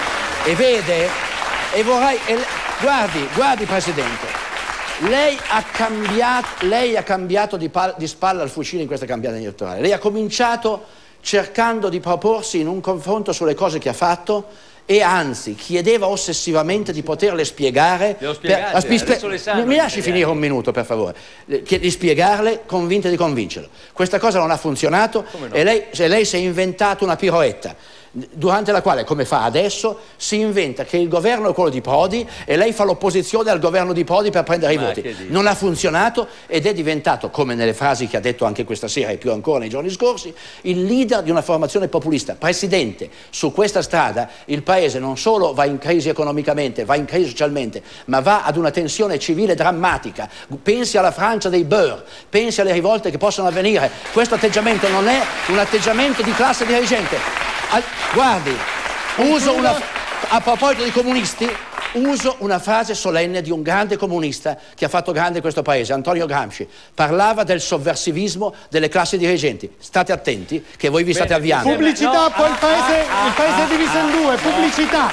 guardi Presidente, lei ha cambiato di spalla al fucile in questa campagna elettorale. Lei ha cominciato cercando di proporsi in un confronto sulle cose che ha fatto e anzi chiedeva ossessivamente di poterle spiegare. Mi lasci finire un minuto, per favore, di spiegarle convinte di convincerlo. Questa cosa non ha funzionato, no? E lei si è inventato una piroetta durante la quale, come fa adesso, si inventa che il governo è quello di Prodi e lei fa l'opposizione al governo di Prodi per prendere i voti. Non ha funzionato ed è diventato, come nelle frasi che ha detto anche questa sera e più ancora nei giorni scorsi, il leader di una formazione populista. Presidente, su questa strada il Paese non solo va in crisi economicamente, va in crisi socialmente, ma va ad una tensione civile drammatica. Pensi alla Francia dei Beur, pensi alle rivolte che possono avvenire. Questo atteggiamento non è un atteggiamento di classe dirigente. Guardi, a proposito di comunisti, uso una frase solenne di un grande comunista che ha fatto grande questo Paese, Antonio Gramsci. Parlava del sovversivismo delle classi dirigenti. State attenti che voi vi state avviando. Pubblicità, poi il paese è diviso in due. Pubblicità.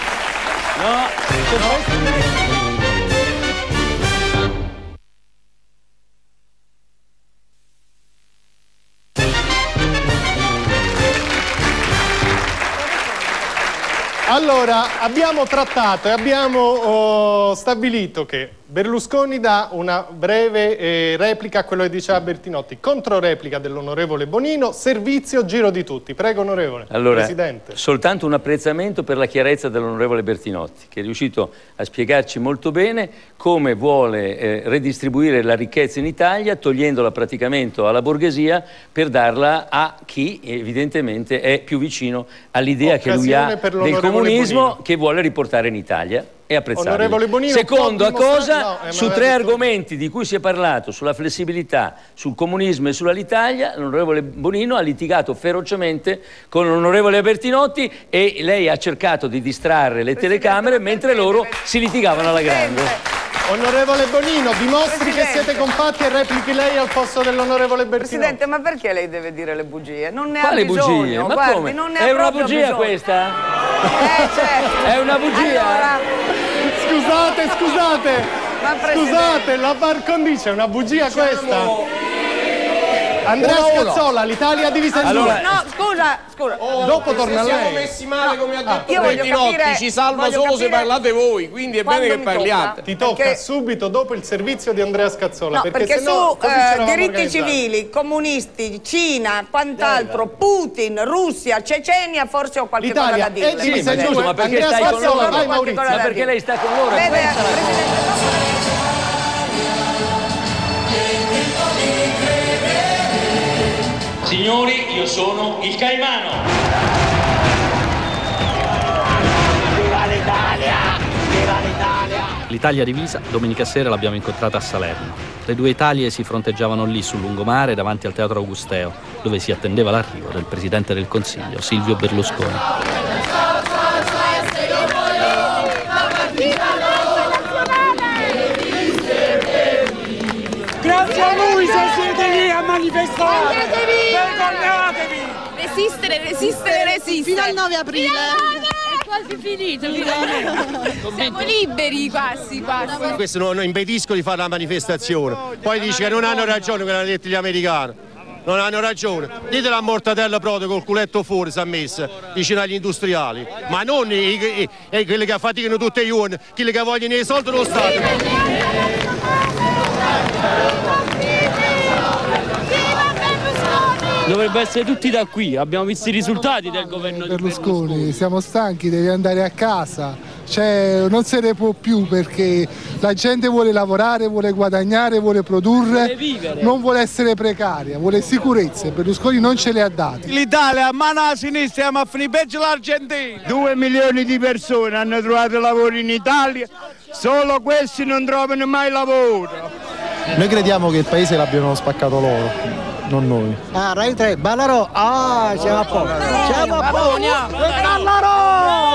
Allora, abbiamo trattato e abbiamo stabilito che Berlusconi dà una breve replica a quello che diceva Bertinotti, controreplica dell'onorevole Bonino, servizio, giro di tutti. Prego, onorevole. Allora, Presidente. Soltanto un apprezzamento per la chiarezza dell'onorevole Bertinotti, che è riuscito a spiegarci molto bene come vuole redistribuire la ricchezza in Italia, togliendola praticamente alla borghesia per darla a chi evidentemente è più vicino all'idea che lui ha del comunismo Bonino, che vuole riportare in Italia. È apprezzabile. Bonino, secondo cosa, su tre argomenti di cui si è parlato, sulla flessibilità, sul comunismo e sull'Alitalia, l'onorevole Bonino ha litigato ferocemente con l'onorevole Bertinotti e lei ha cercato di distrarre le telecamere mentre loro si litigavano alla grande. Onorevole Bonino, dimostri che siete compatti e replichi lei al posto dell'onorevole Bertinotti. Presidente, ma perché lei deve dire le bugie? Non ne Quale ha bisogno. Bugie? Ma guardi, come? Non ne è ha una bugia bisogno. Questa? Certo. È una bugia? Allora... Scusate, la par condicio è una bugia questa? Andrea Scazzola, l'Italia divisa in due. No, scusa. Dopo torna a lei. Siamo messi male, come ha detto io Bertinotti, ci salva solo se parlate voi, quindi è bene che parliate. Ti tocca subito dopo il servizio di Andrea Scazzola. No, perché su diritti civili, comunisti, Cina, quant'altro, Putin, Russia, Cecenia, forse ho qualche cosa da dire. Ma perché stai con loro? Ma perché lei sta con loro? Presidente, signori, io sono il Caimano. Viva l'Italia! Viva l'Italia! L'Italia divisa domenica sera l'abbiamo incontrata a Salerno. Le due Italie si fronteggiavano lì sul lungomare davanti al Teatro Augusteo, dove si attendeva l'arrivo del Presidente del Consiglio, Silvio Berlusconi. Grazie a lui se siete lì a manifestare! Vergognatevi! resistere. Fino al 9 aprile. È quasi finito. Siamo liberi quasi. Questo non impedisco di fare la manifestazione. Poi dice che non hanno ragione, che l'hanno detto gli americani. Non hanno ragione. Ditela a Mortadella Prodi col culetto fuori si è messa vicino agli industriali. Ma non quelli che faticano tutti i giorni, quelli che vogliono i soldi dello Stato. Dovrebbe essere tutti da qui, abbiamo visto i risultati del governo di Berlusconi. Siamo stanchi, devi andare a casa, non se ne può più perché la gente vuole lavorare, vuole guadagnare, vuole produrre, non vuole essere precaria, vuole sicurezza e Berlusconi non ce le ha date. L'Italia a mano alla sinistra ma a finire peggio l'Argentina. 2 milioni di persone hanno trovato lavoro in Italia, solo questi non trovano mai lavoro. Noi crediamo che il paese l'abbiano spaccato loro. Non noi. Rai 3, Ballarò, siamo a poco. Siamo a poco. Ballarò!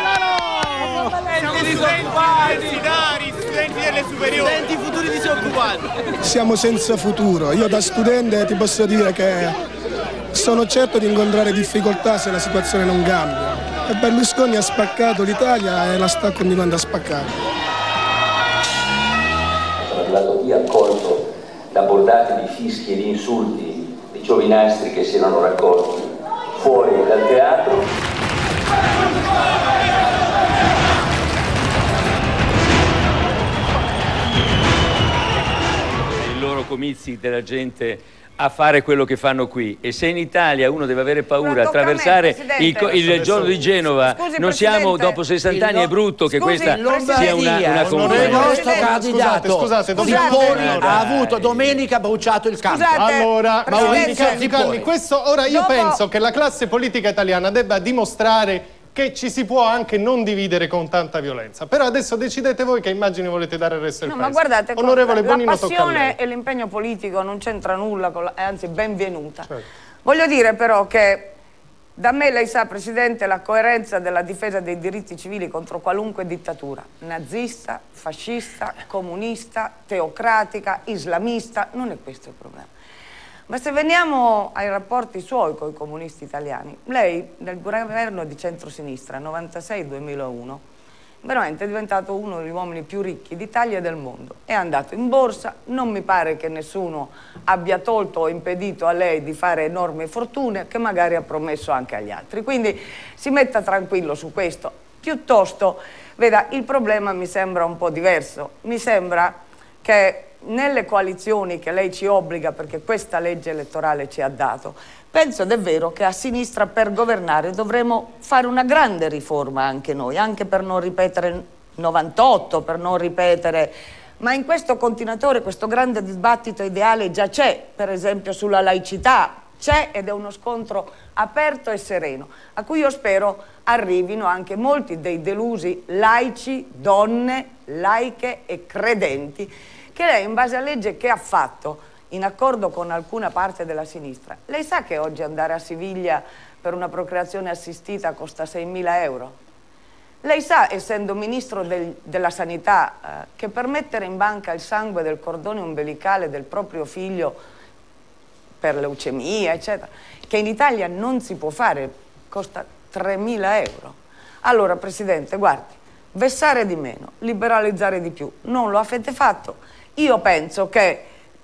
Studenti delle superiori. Studenti futuri disoccupati. Siamo senza futuro. Io da studente ti posso dire che sono certo di incontrare difficoltà se la situazione non cambia. E Berlusconi ha spaccato l'Italia e la sta continuando a spaccare. Il lato B accolto da bordate di fischi e di insulti di giovinastri che si erano raccolti fuori dal teatro. I loro comizi della gente a fare quello che fanno qui, e se in Italia uno deve avere paura a attraversare il giorno di Genova, non siamo dopo 60 anni, è brutto che questa sia una comunità. Il nostro candidato ha avuto domenica bruciato il campo. Allora, Maurizio, questo ora io penso che la classe politica italiana debba dimostrare che ci si può anche non dividere con tanta violenza. Però adesso decidete voi che immagini volete dare al resto del paese. Ma guardate, Onorevole Bonino, la passione e l'impegno politico non c'entra nulla, anzi benvenuta. Certo. Voglio dire però che da me, lei sa, Presidente, la coerenza della difesa dei diritti civili contro qualunque dittatura, nazista, fascista, comunista, teocratica, islamista, non è questo il problema. Ma se veniamo ai rapporti suoi con i comunisti italiani, lei nel governo di centrosinistra, 96-2001, veramente è diventato uno degli uomini più ricchi d'Italia e del mondo. È andato in borsa, non mi pare che nessuno abbia tolto o impedito a lei di fare enormi fortune che magari ha promesso anche agli altri. Quindi si metta tranquillo su questo. Piuttosto, veda, il problema mi sembra un po' diverso. Mi sembra che nelle coalizioni che lei ci obbliga, perché questa legge elettorale ci ha dato, penso ed è vero che a sinistra per governare dovremo fare una grande riforma anche noi, anche per non ripetere il 98, per non ripetere, ma in questo continuatore questo grande dibattito ideale già c'è, per esempio sulla laicità, c'è ed è uno scontro aperto e sereno, a cui io spero arrivino anche molti dei delusi laici, donne, laiche e credenti, che lei in base alla legge che ha fatto, in accordo con alcuna parte della sinistra, lei sa che oggi andare a Siviglia per una procreazione assistita costa 6.000 euro? Lei sa, essendo Ministro della Sanità, che per mettere in banca il sangue del cordone ombelicale del proprio figlio per leucemia, eccetera, che in Italia non si può fare, costa 3.000 euro. Allora, Presidente, guardi, vessare di meno, liberalizzare di più, non lo avete fatto. Io penso che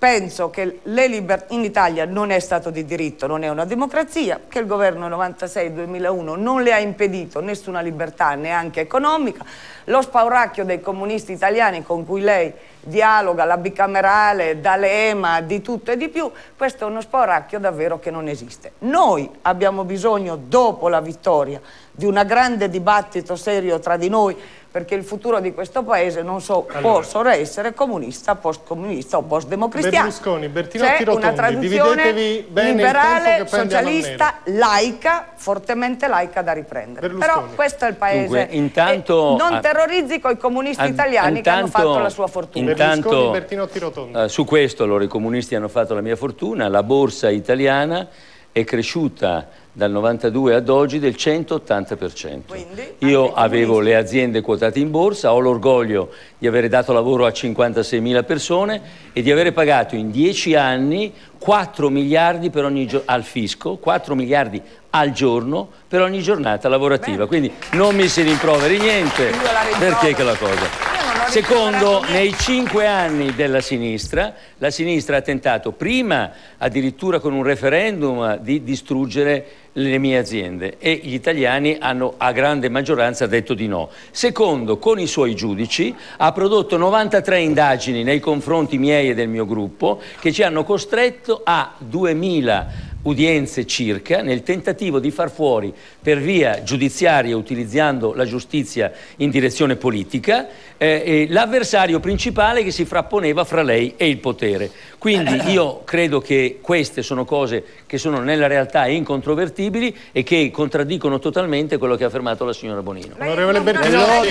in Italia non è stato di diritto, non è una democrazia, che il governo 96-2001 non le ha impedito nessuna libertà, neanche economica. Lo spauracchio dei comunisti italiani con cui lei dialoga, la bicamerale, D'Alema, di tutto e di più, questo è uno spauracchio davvero che non esiste. Noi abbiamo bisogno, dopo la vittoria, di un grande dibattito serio tra di noi, perché il futuro di questo paese non può solo essere comunista, post-comunista o post-democristiano. Berlusconi, Bertinotti, Rotondi, una tradizione liberale, socialista, laica, fortemente laica da riprendere. Però questo è il paese. Dunque, intanto, non terrorizzi coi comunisti italiani che hanno fatto la sua fortuna. Berlusconi, Bertinotti, Rotondi. Su questo loro i comunisti hanno fatto la mia fortuna, la borsa italiana è cresciuta dal 92 ad oggi del 180%. Io avevo le aziende quotate in borsa, ho l'orgoglio di avere dato lavoro a 56.000 persone e di avere pagato in 10 anni 4 miliardi per ogni al fisco, 4 miliardi al giorno per ogni giornata lavorativa. Quindi non mi si rimproveri niente, perché che la cosa. Secondo, nei 5 anni della sinistra, la sinistra ha tentato prima addirittura con un referendum di distruggere le mie aziende e gli italiani hanno a grande maggioranza detto di no. Secondo, con i suoi giudici ha prodotto 93 indagini nei confronti miei e del mio gruppo che ci hanno costretto a 2000 udienze circa nel tentativo di far fuori per via giudiziaria, utilizzando la giustizia in direzione politica, l'avversario principale che si frapponeva fra lei e il potere. Quindi io credo che queste sono cose che sono nella realtà incontrovertibili e che contraddicono totalmente quello che ha affermato la signora Bonino. Onorevole Bertinotti.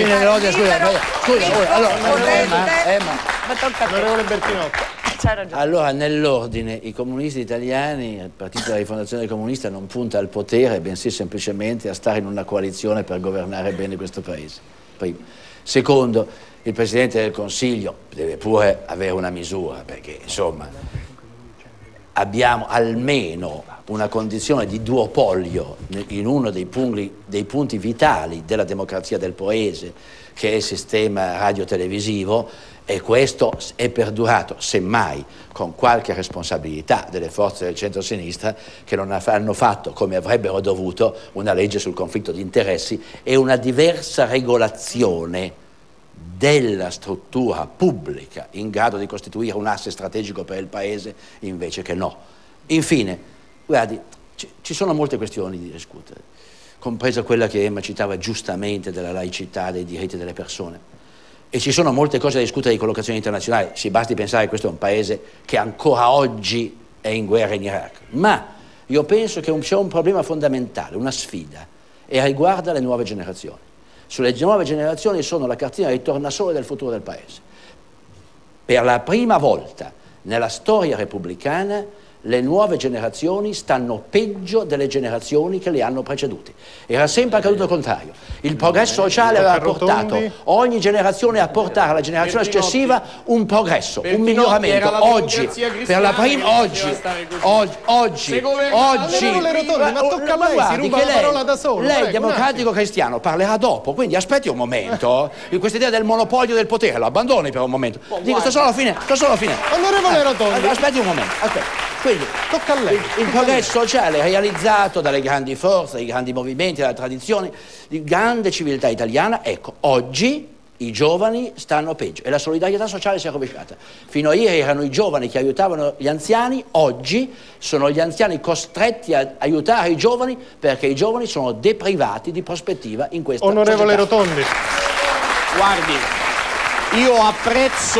Onorevole Bertinotti. Allora, nell'ordine, i comunisti italiani, il partito della rifondazione comunista non punta al potere, bensì semplicemente a stare in una coalizione per governare bene questo paese. Primo. Secondo, il Presidente del Consiglio deve pure avere una misura, perché insomma abbiamo almeno una condizione di duopolio in uno dei punti vitali della democrazia del paese, che è il sistema radiotelevisivo, e questo è perdurato, semmai con qualche responsabilità delle forze del centro-sinistra che non hanno fatto, come avrebbero dovuto, una legge sul conflitto di interessi e una diversa regolazione della struttura pubblica in grado di costituire un asse strategico per il Paese, invece che no. Infine, guardi, ci sono molte questioni di discutere, compresa quella che Emma citava giustamente della laicità, dei diritti delle persone. E ci sono molte cose da discutere di collocazione internazionale, si basti pensare che questo è un paese che ancora oggi è in guerra in Iraq. Ma io penso che c'è un problema fondamentale, una sfida, e riguarda le nuove generazioni. Sulle nuove generazioni sono la cartina di tornasole del futuro del paese. Per la prima volta nella storia repubblicana le nuove generazioni stanno peggio delle generazioni che le hanno precedute. Era sempre accaduto il contrario. Il progresso sociale aveva portato ogni generazione a portare alla generazione successiva un progresso, un miglioramento. Oggi, per la prima, oggi, ma tocca a lei, si ruba la parola da solo. Lei, democratico cristiano, parlerà dopo, quindi aspetti un momento. Questa idea del monopolio del potere lo abbandoni per un momento. Dico, sto solo alla fine. Onorevole Rotondi. Aspetti un momento, aspetta. Quindi, tocca a lei. Il progresso sociale realizzato dalle grandi forze, dai grandi movimenti, dalla tradizione, di grande civiltà italiana, ecco, oggi i giovani stanno peggio e la solidarietà sociale si è rovesciata. Fino a ieri erano i giovani che aiutavano gli anziani, oggi sono gli anziani costretti a aiutare i giovani perché i giovani sono deprivati di prospettiva in questa Onorevole società. Rotondi. Guardi, io apprezzo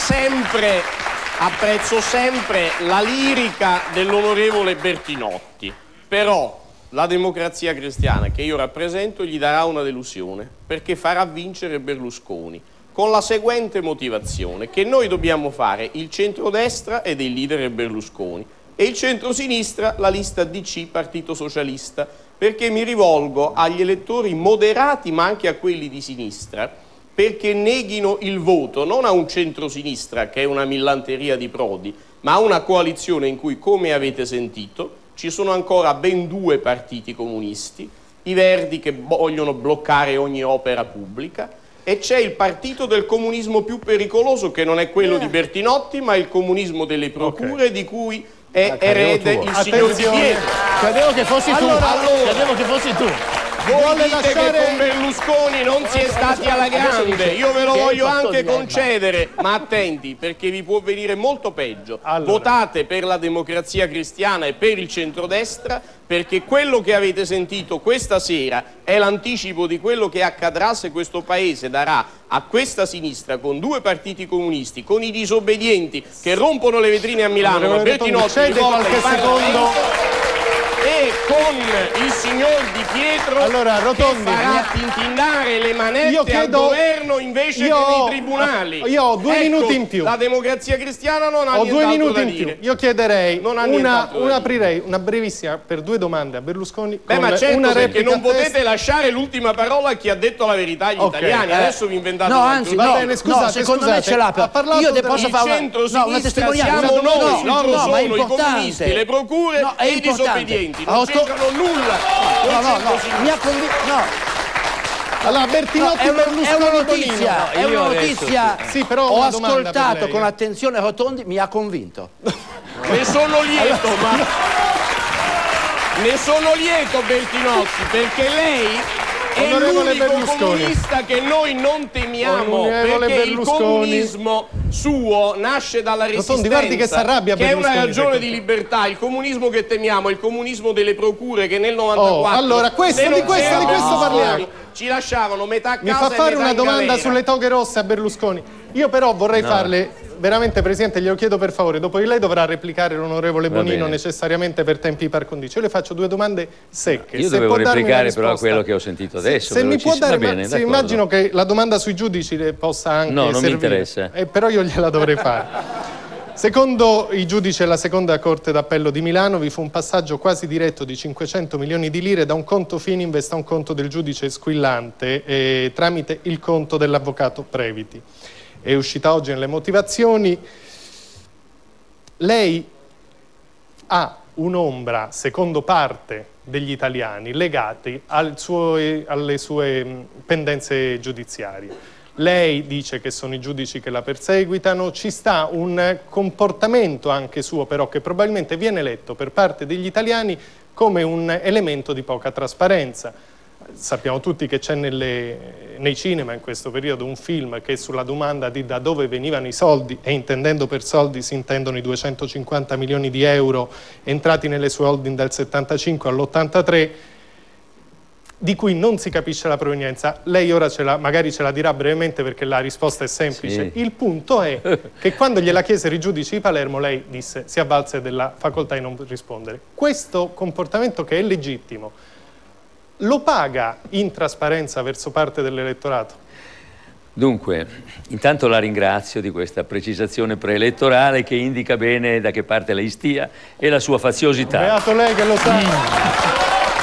sempre la lirica dell'onorevole Bertinotti, però la Democrazia Cristiana che io rappresento gli darà una delusione, perché farà vincere Berlusconi, con la seguente motivazione: che noi dobbiamo fare il centrodestra ed il leader è Berlusconi e il centrosinistra la lista DC Partito Socialista, perché mi rivolgo agli elettori moderati ma anche a quelli di sinistra, perché neghino il voto non a un centrosinistra che è una millanteria di Prodi, ma a una coalizione in cui, come avete sentito, ci sono ancora ben 2 partiti comunisti, i Verdi che vogliono bloccare ogni opera pubblica, e c'è il partito del comunismo più pericoloso, che non è quello di Bertinotti, ma il comunismo delle procure, di cui è erede il signor Di Pietro. Credevo che fossi tu. Credevo che fossi tu. Voi dite che con Berlusconi non si è stati alla grande, io ve lo voglio anche concedere, ma attenti, perché vi può venire molto peggio. Votate per la Democrazia Cristiana e per il centrodestra, perché quello che avete sentito questa sera è l'anticipo di quello che accadrà se questo Paese darà a questa sinistra, con 2 partiti comunisti, con i disobbedienti che rompono le vetrine a Milano, Bertinotti, qualche secondo, e con con il signor Di Pietro, allora, Rotondi, che farà tintinnare le manette al governo invece che nei tribunali. Io ho 2 minuti in più. La Democrazia Cristiana non ha nient'altro da dire. Io chiederei aprirei una brevissima per 2 domande a Berlusconi. Ma certo, perché non potete lasciare l'ultima parola a chi ha detto la verità agli italiani. Adesso vi inventate va bene, scusate, secondo me ce l'ha. Io te posso fare una testimonianza. Siamo noi, loro sono i comunisti, le procure e i disobbedienti. Non c'entrano nulla. Mi ha convinto. Allora, Bertinotti è una notizia. Sì, però ho ascoltato con attenzione Rotondi, mi ha convinto. Ne sono lieto, ne sono lieto, Bertinotti, perché lei è l'unico comunista che noi non temiamo, perché il comunismo suo nasce dalla resistenza, che è una ragione di libertà. Il comunismo che temiamo è il comunismo delle procure, che nel 94 allora, di questo parliamo. Ci lasciavano metà a casa. Mi fa fare una domanda sulle toghe rosse a Berlusconi. Io però vorrei farle, veramente Presidente, glielo chiedo per favore, dopo di lei dovrà replicare l'onorevole Bonino necessariamente per tempi par condicio. Io le faccio 2 domande secche. Io dovevo replicare però a quello che ho sentito adesso. Se mi può dare, immagino che la domanda sui giudici le possa anche servire. No, non mi interessa. Però io gliela dovrei fare. Secondo i giudici della seconda Corte d'Appello di Milano vi fu un passaggio quasi diretto di 500 milioni di lire da un conto Fininvest a un conto del giudice Squillante tramite il conto dell'avvocato Previti. È uscita oggi nelle motivazioni. Lei ha un'ombra, secondo parte degli italiani, legati alle sue pendenze giudiziarie. Lei dice che sono i giudici che la perseguitano, ci sta un comportamento anche suo però che probabilmente viene letto per parte degli italiani come un elemento di poca trasparenza. Sappiamo tutti che c'è nei cinema in questo periodo un film che sulla domanda di da dove venivano i soldi, e intendendo per soldi si intendono i 250 milioni di euro entrati nelle sue holding dal 75 all'83, di cui non si capisce la provenienza. Lei ora magari ce la dirà brevemente perché la risposta è semplice. Sì. Il punto è che quando gliela chiesero i giudici di Palermo lei disse, si avvalse della facoltà di non rispondere. Questo comportamento, che è legittimo, lo paga in trasparenza verso parte dell'elettorato? Dunque, intanto la ringrazio di questa precisazione preelettorale che indica bene da che parte lei stia e la sua faziosità. Beato lei che lo sa.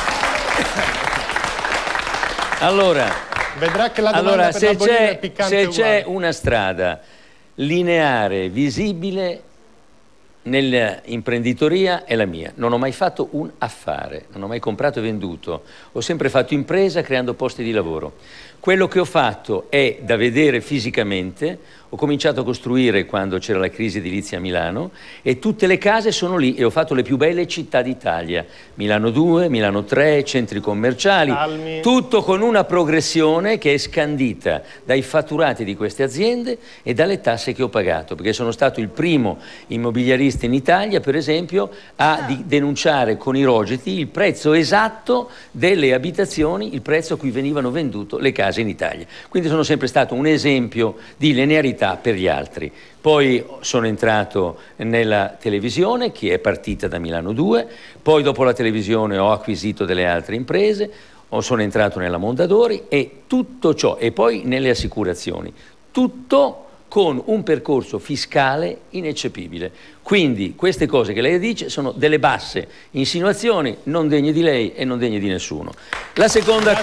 Allora, vedrà che la domanda per la Bonino è piccante se c'è una strada lineare, visibile nell'imprenditoria è la mia. Non ho mai fatto un affare, non ho mai comprato e venduto, ho sempre fatto impresa creando posti di lavoro. Quello che ho fatto è da vedere fisicamente. Ho cominciato a costruire quando c'era la crisi edilizia a Milano e tutte le case sono lì e ho fatto le più belle città d'Italia. Milano 2, Milano 3, centri commerciali, tutto con una progressione che è scandita dai fatturati di queste aziende e dalle tasse che ho pagato, perché sono stato il primo immobiliarista in Italia, per esempio, a denunciare con i Rogeti il prezzo esatto delle abitazioni, il prezzo a cui venivano vendute le case in Italia. Quindi sono sempre stato un esempio di linearità per gli altri. Poi sono entrato nella televisione, che è partita da Milano 2, poi dopo la televisione ho acquisito delle altre imprese, sono entrato nella Mondadori e tutto ciò, e poi nelle assicurazioni, tutto con un percorso fiscale ineccepibile. Quindi queste cose che lei dice sono delle basse insinuazioni non degne di lei e non degne di nessuno. La seconda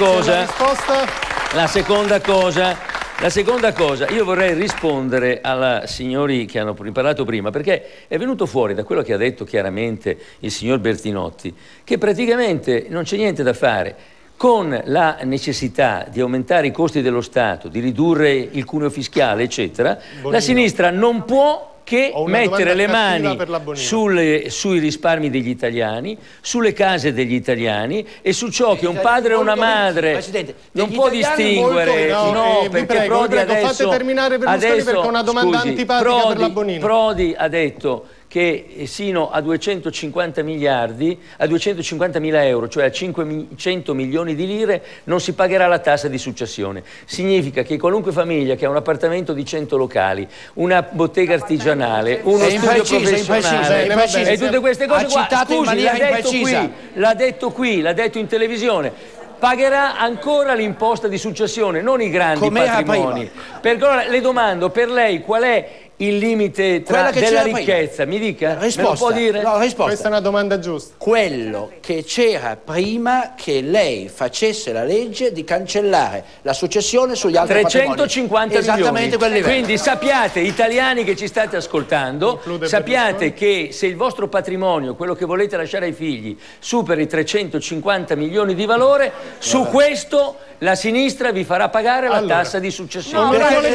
cosa, io vorrei rispondere alla signori che hanno parlato prima, perché è venuto fuori da quello che ha detto chiaramente il signor Bertinotti, che praticamente non c'è niente da fare. Con la necessità di aumentare i costi dello Stato, di ridurre il cuneo fiscale, eccetera, Bonino, la sinistra non può che mettere le mani sui risparmi degli italiani, sulle case degli italiani e su ciò che un padre e una madre non può distinguere. Perché Prodi adesso, fate terminare Berlusconi perché è una domanda antipatica per la Bonino. Prodi ha detto che sino a 250 miliardi, a 250.000 euro, cioè a 500 milioni di lire, non si pagherà la tassa di successione. Significa che qualunque famiglia che ha un appartamento di 100 locali, una bottega artigianale, uno studio professionale e tutte queste cose qua, scusi, l'ha detto qui, l'ha detto in televisione, pagherà ancora l'imposta di successione, non i grandi patrimoni. Perché le domando, per lei qual è il limite della ricchezza? Mi dica, risposta, me lo può dire? No, risposta. Questa è una domanda giusta. Quello che c'era prima che lei facesse la legge di cancellare la successione sugli altri 350 esattamente quel livello. Quindi sappiate, italiani che ci state ascoltando, sappiate che se il vostro patrimonio, quello che volete lasciare ai figli, superi i 350 milioni di valore, su questo la sinistra vi farà pagare la tassa di successione.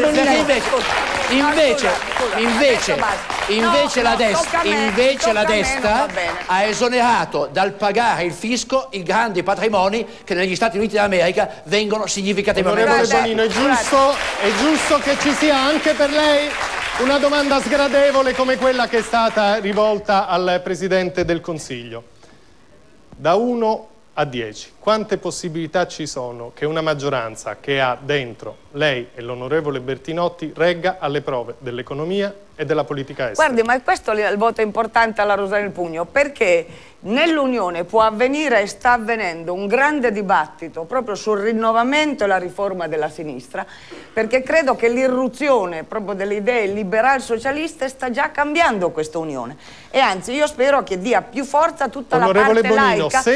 Invece la destra ha esonerato dal pagare il fisco i grandi patrimoni che negli Stati Uniti d'America vengono significativamente tassati. Onorevole Bonino, è giusto che ci sia anche per lei una domanda sgradevole come quella che è stata rivolta al Presidente del Consiglio. Da 1 a 10, quante possibilità ci sono che una maggioranza che ha dentro lei e l'onorevole Bertinotti regga alle prove dell'economia e della politica estera? Guardi, ma è questo il voto importante alla Rosa nel Pugno, perché nell'Unione può avvenire e sta avvenendo un grande dibattito proprio sul rinnovamento e la riforma della sinistra, perché credo che l'irruzione proprio delle idee liberal-socialiste sta già cambiando questa Unione. E anzi, io spero che dia più forza a tutta la parte Bonino, laica.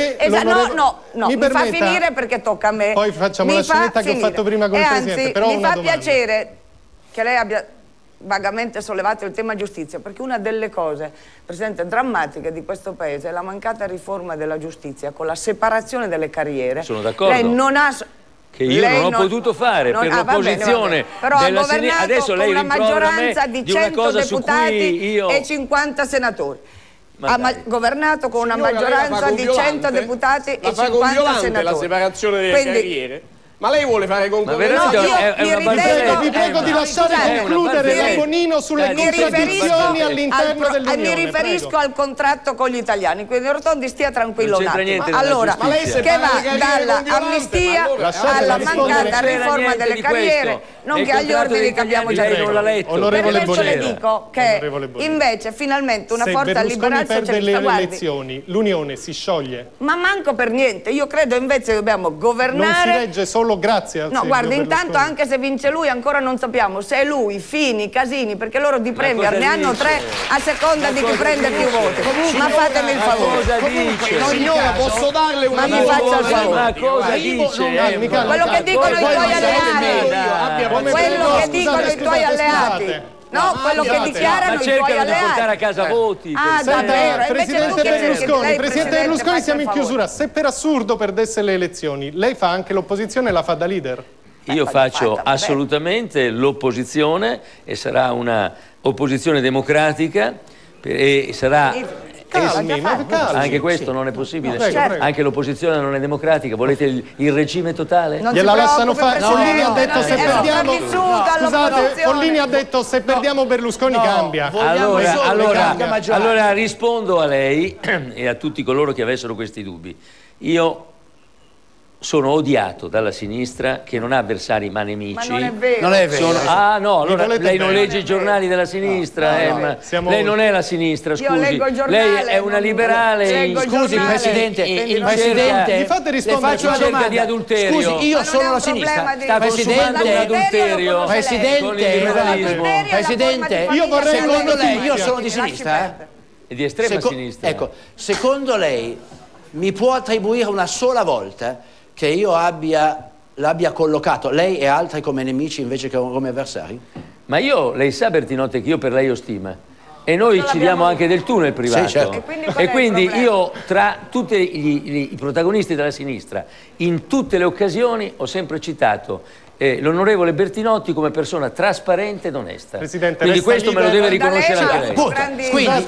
Mi fa finire perché tocca a me. Poi facciamo la scenetta che ho fatto prima con il Presidente. Però mi fa piacere che lei abbia vagamente sollevato il tema giustizia, perché una delle cose, Presidente, drammatiche di questo Paese è la mancata riforma della giustizia con la separazione delle carriere. Sono d'accordo. Lei non ha... Che io non ho potuto fare per l'opposizione della sinistra. Adesso lei una rimprovera maggioranza me di 100 deputati io... e 50 senatori. Ha governato con una maggioranza di 100 deputati e 50 senatori. La separazione delle carriere. Ma lei vuole fare concorrenza? Vi prego di lasciare concludere la Bonino sulle contraddizioni all'interno dell'Unione. Mi riferisco al contratto con gli italiani, quindi Rotondi stia tranquillo un attimo. Allora, che va dall'amnistia alla mancata riforma delle carriere, nonché agli ordini che abbiamo già detto. Onorevole Bonino, le dico che invece finalmente una forza liberal socialista, le elezioni, l'Unione si scioglie? Ma manco per niente, io credo invece che dobbiamo governare. Non si regge solo grazie al No, guardi, intanto anche se vince lui ancora non sappiamo se è lui, Fini, Casini, perché loro di Premier ne hanno 3 a seconda di chi prende più voti. Ma fatemi il favore. Signora, posso darle una mi faccia il favore. Ma cosa dice? Quello che dicono i tuoi alleati. Quello che dicono i tuoi alleati. No, quello che dichiarano i tuoi alleati. Di portare a casa voti. Ah, davvero? Presidente Berlusconi, siamo in chiusura. Se per assurdo perdesse le elezioni, lei fa anche l'opposizione e la fa da leader? Io faccio assolutamente l'opposizione e sarà una opposizione democratica e sarà... Anche questo non è possibile. Anche l'opposizione non è democratica. Volete il regime totale? Gliela lasciano fare. Follini ha detto se perdiamo. Scusate, Follini ha detto se perdiamo Berlusconi cambia. Allora rispondo a lei e a tutti coloro che avessero questi dubbi. Io sono odiato dalla sinistra che non ha avversari ma nemici. Ma non è vero. Non è vero. Allora lei non legge i giornali della sinistra. Lei non è la sinistra, scusi. Io leggo il giornale, lei è una liberale. Scusi, Presidente, mi fate rispondere? Le faccio una domanda di adulterio. Scusi, io sono la sinistra. Sta consumando un adulterio. Presidente, io vorrei, secondo lei, io sono di sinistra? È di estrema sinistra. Ecco, secondo lei mi può attribuire una sola volta che io l'abbia collocato lei e altri come nemici invece che come avversari? Ma lei sa Bertinotti che io per lei ho stima e noi ci diamo anche del tu nel privato. Sì, certo. E quindi io tra tutti i protagonisti della sinistra in tutte le occasioni ho sempre citato l'onorevole Bertinotti come persona trasparente ed onesta. Presidente, quindi questo me lo deve riconoscere anche lei. Quindi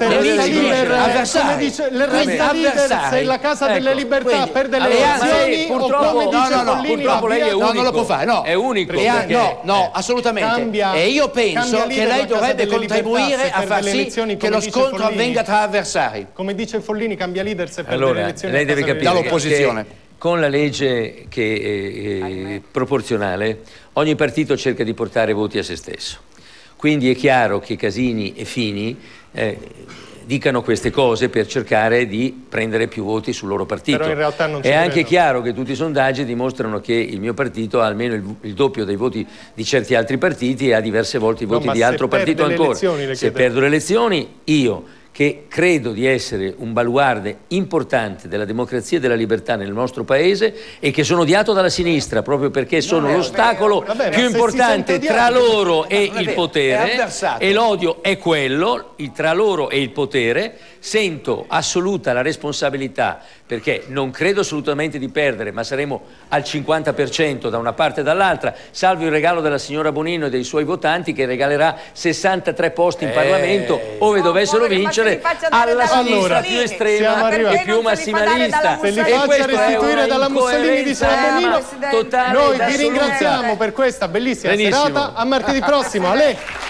resta leader se la Casa delle Libertà perde le elezioni, purtroppo lei è unico. No, non lo può fare, no. È unico. No, assolutamente. E io penso che lei dovrebbe contribuire a far sì che lo scontro avvenga tra avversari. Come dice Follini, cambia leader se perde le elezioni. Lei deve capire dall'opposizione. Con la legge che è proporzionale, ogni partito cerca di portare voti a se stesso. Quindi è chiaro che Casini e Fini dicano queste cose per cercare di prendere più voti sul loro partito. Però in realtà non ci è anche credo. chiaro che tutti i sondaggi dimostrano che il mio partito ha almeno il doppio dei voti di certi altri partiti e ha diverse volte i voti di altro partito ancora. Se perdo le elezioni, io che credo di essere un baluarde importante della democrazia e della libertà nel nostro paese e che sono odiato dalla sinistra proprio perché sono l'ostacolo più importante tra loro e il potere, e l'odio è quello, tra loro e il potere. Sento assoluta la responsabilità, perché non credo assolutamente di perdere, ma saremo al 50% da una parte e dall'altra, salvo il regalo della signora Bonino e dei suoi votanti, che regalerà 63 posti in Parlamento, ove dovessero vincere, alla sinistra più estrema e più massimalista. Se li faccia restituire dalla Mussolini, dice la Bonino. Noi vi ringraziamo per questa bellissima serata. A martedì prossimo. Ale.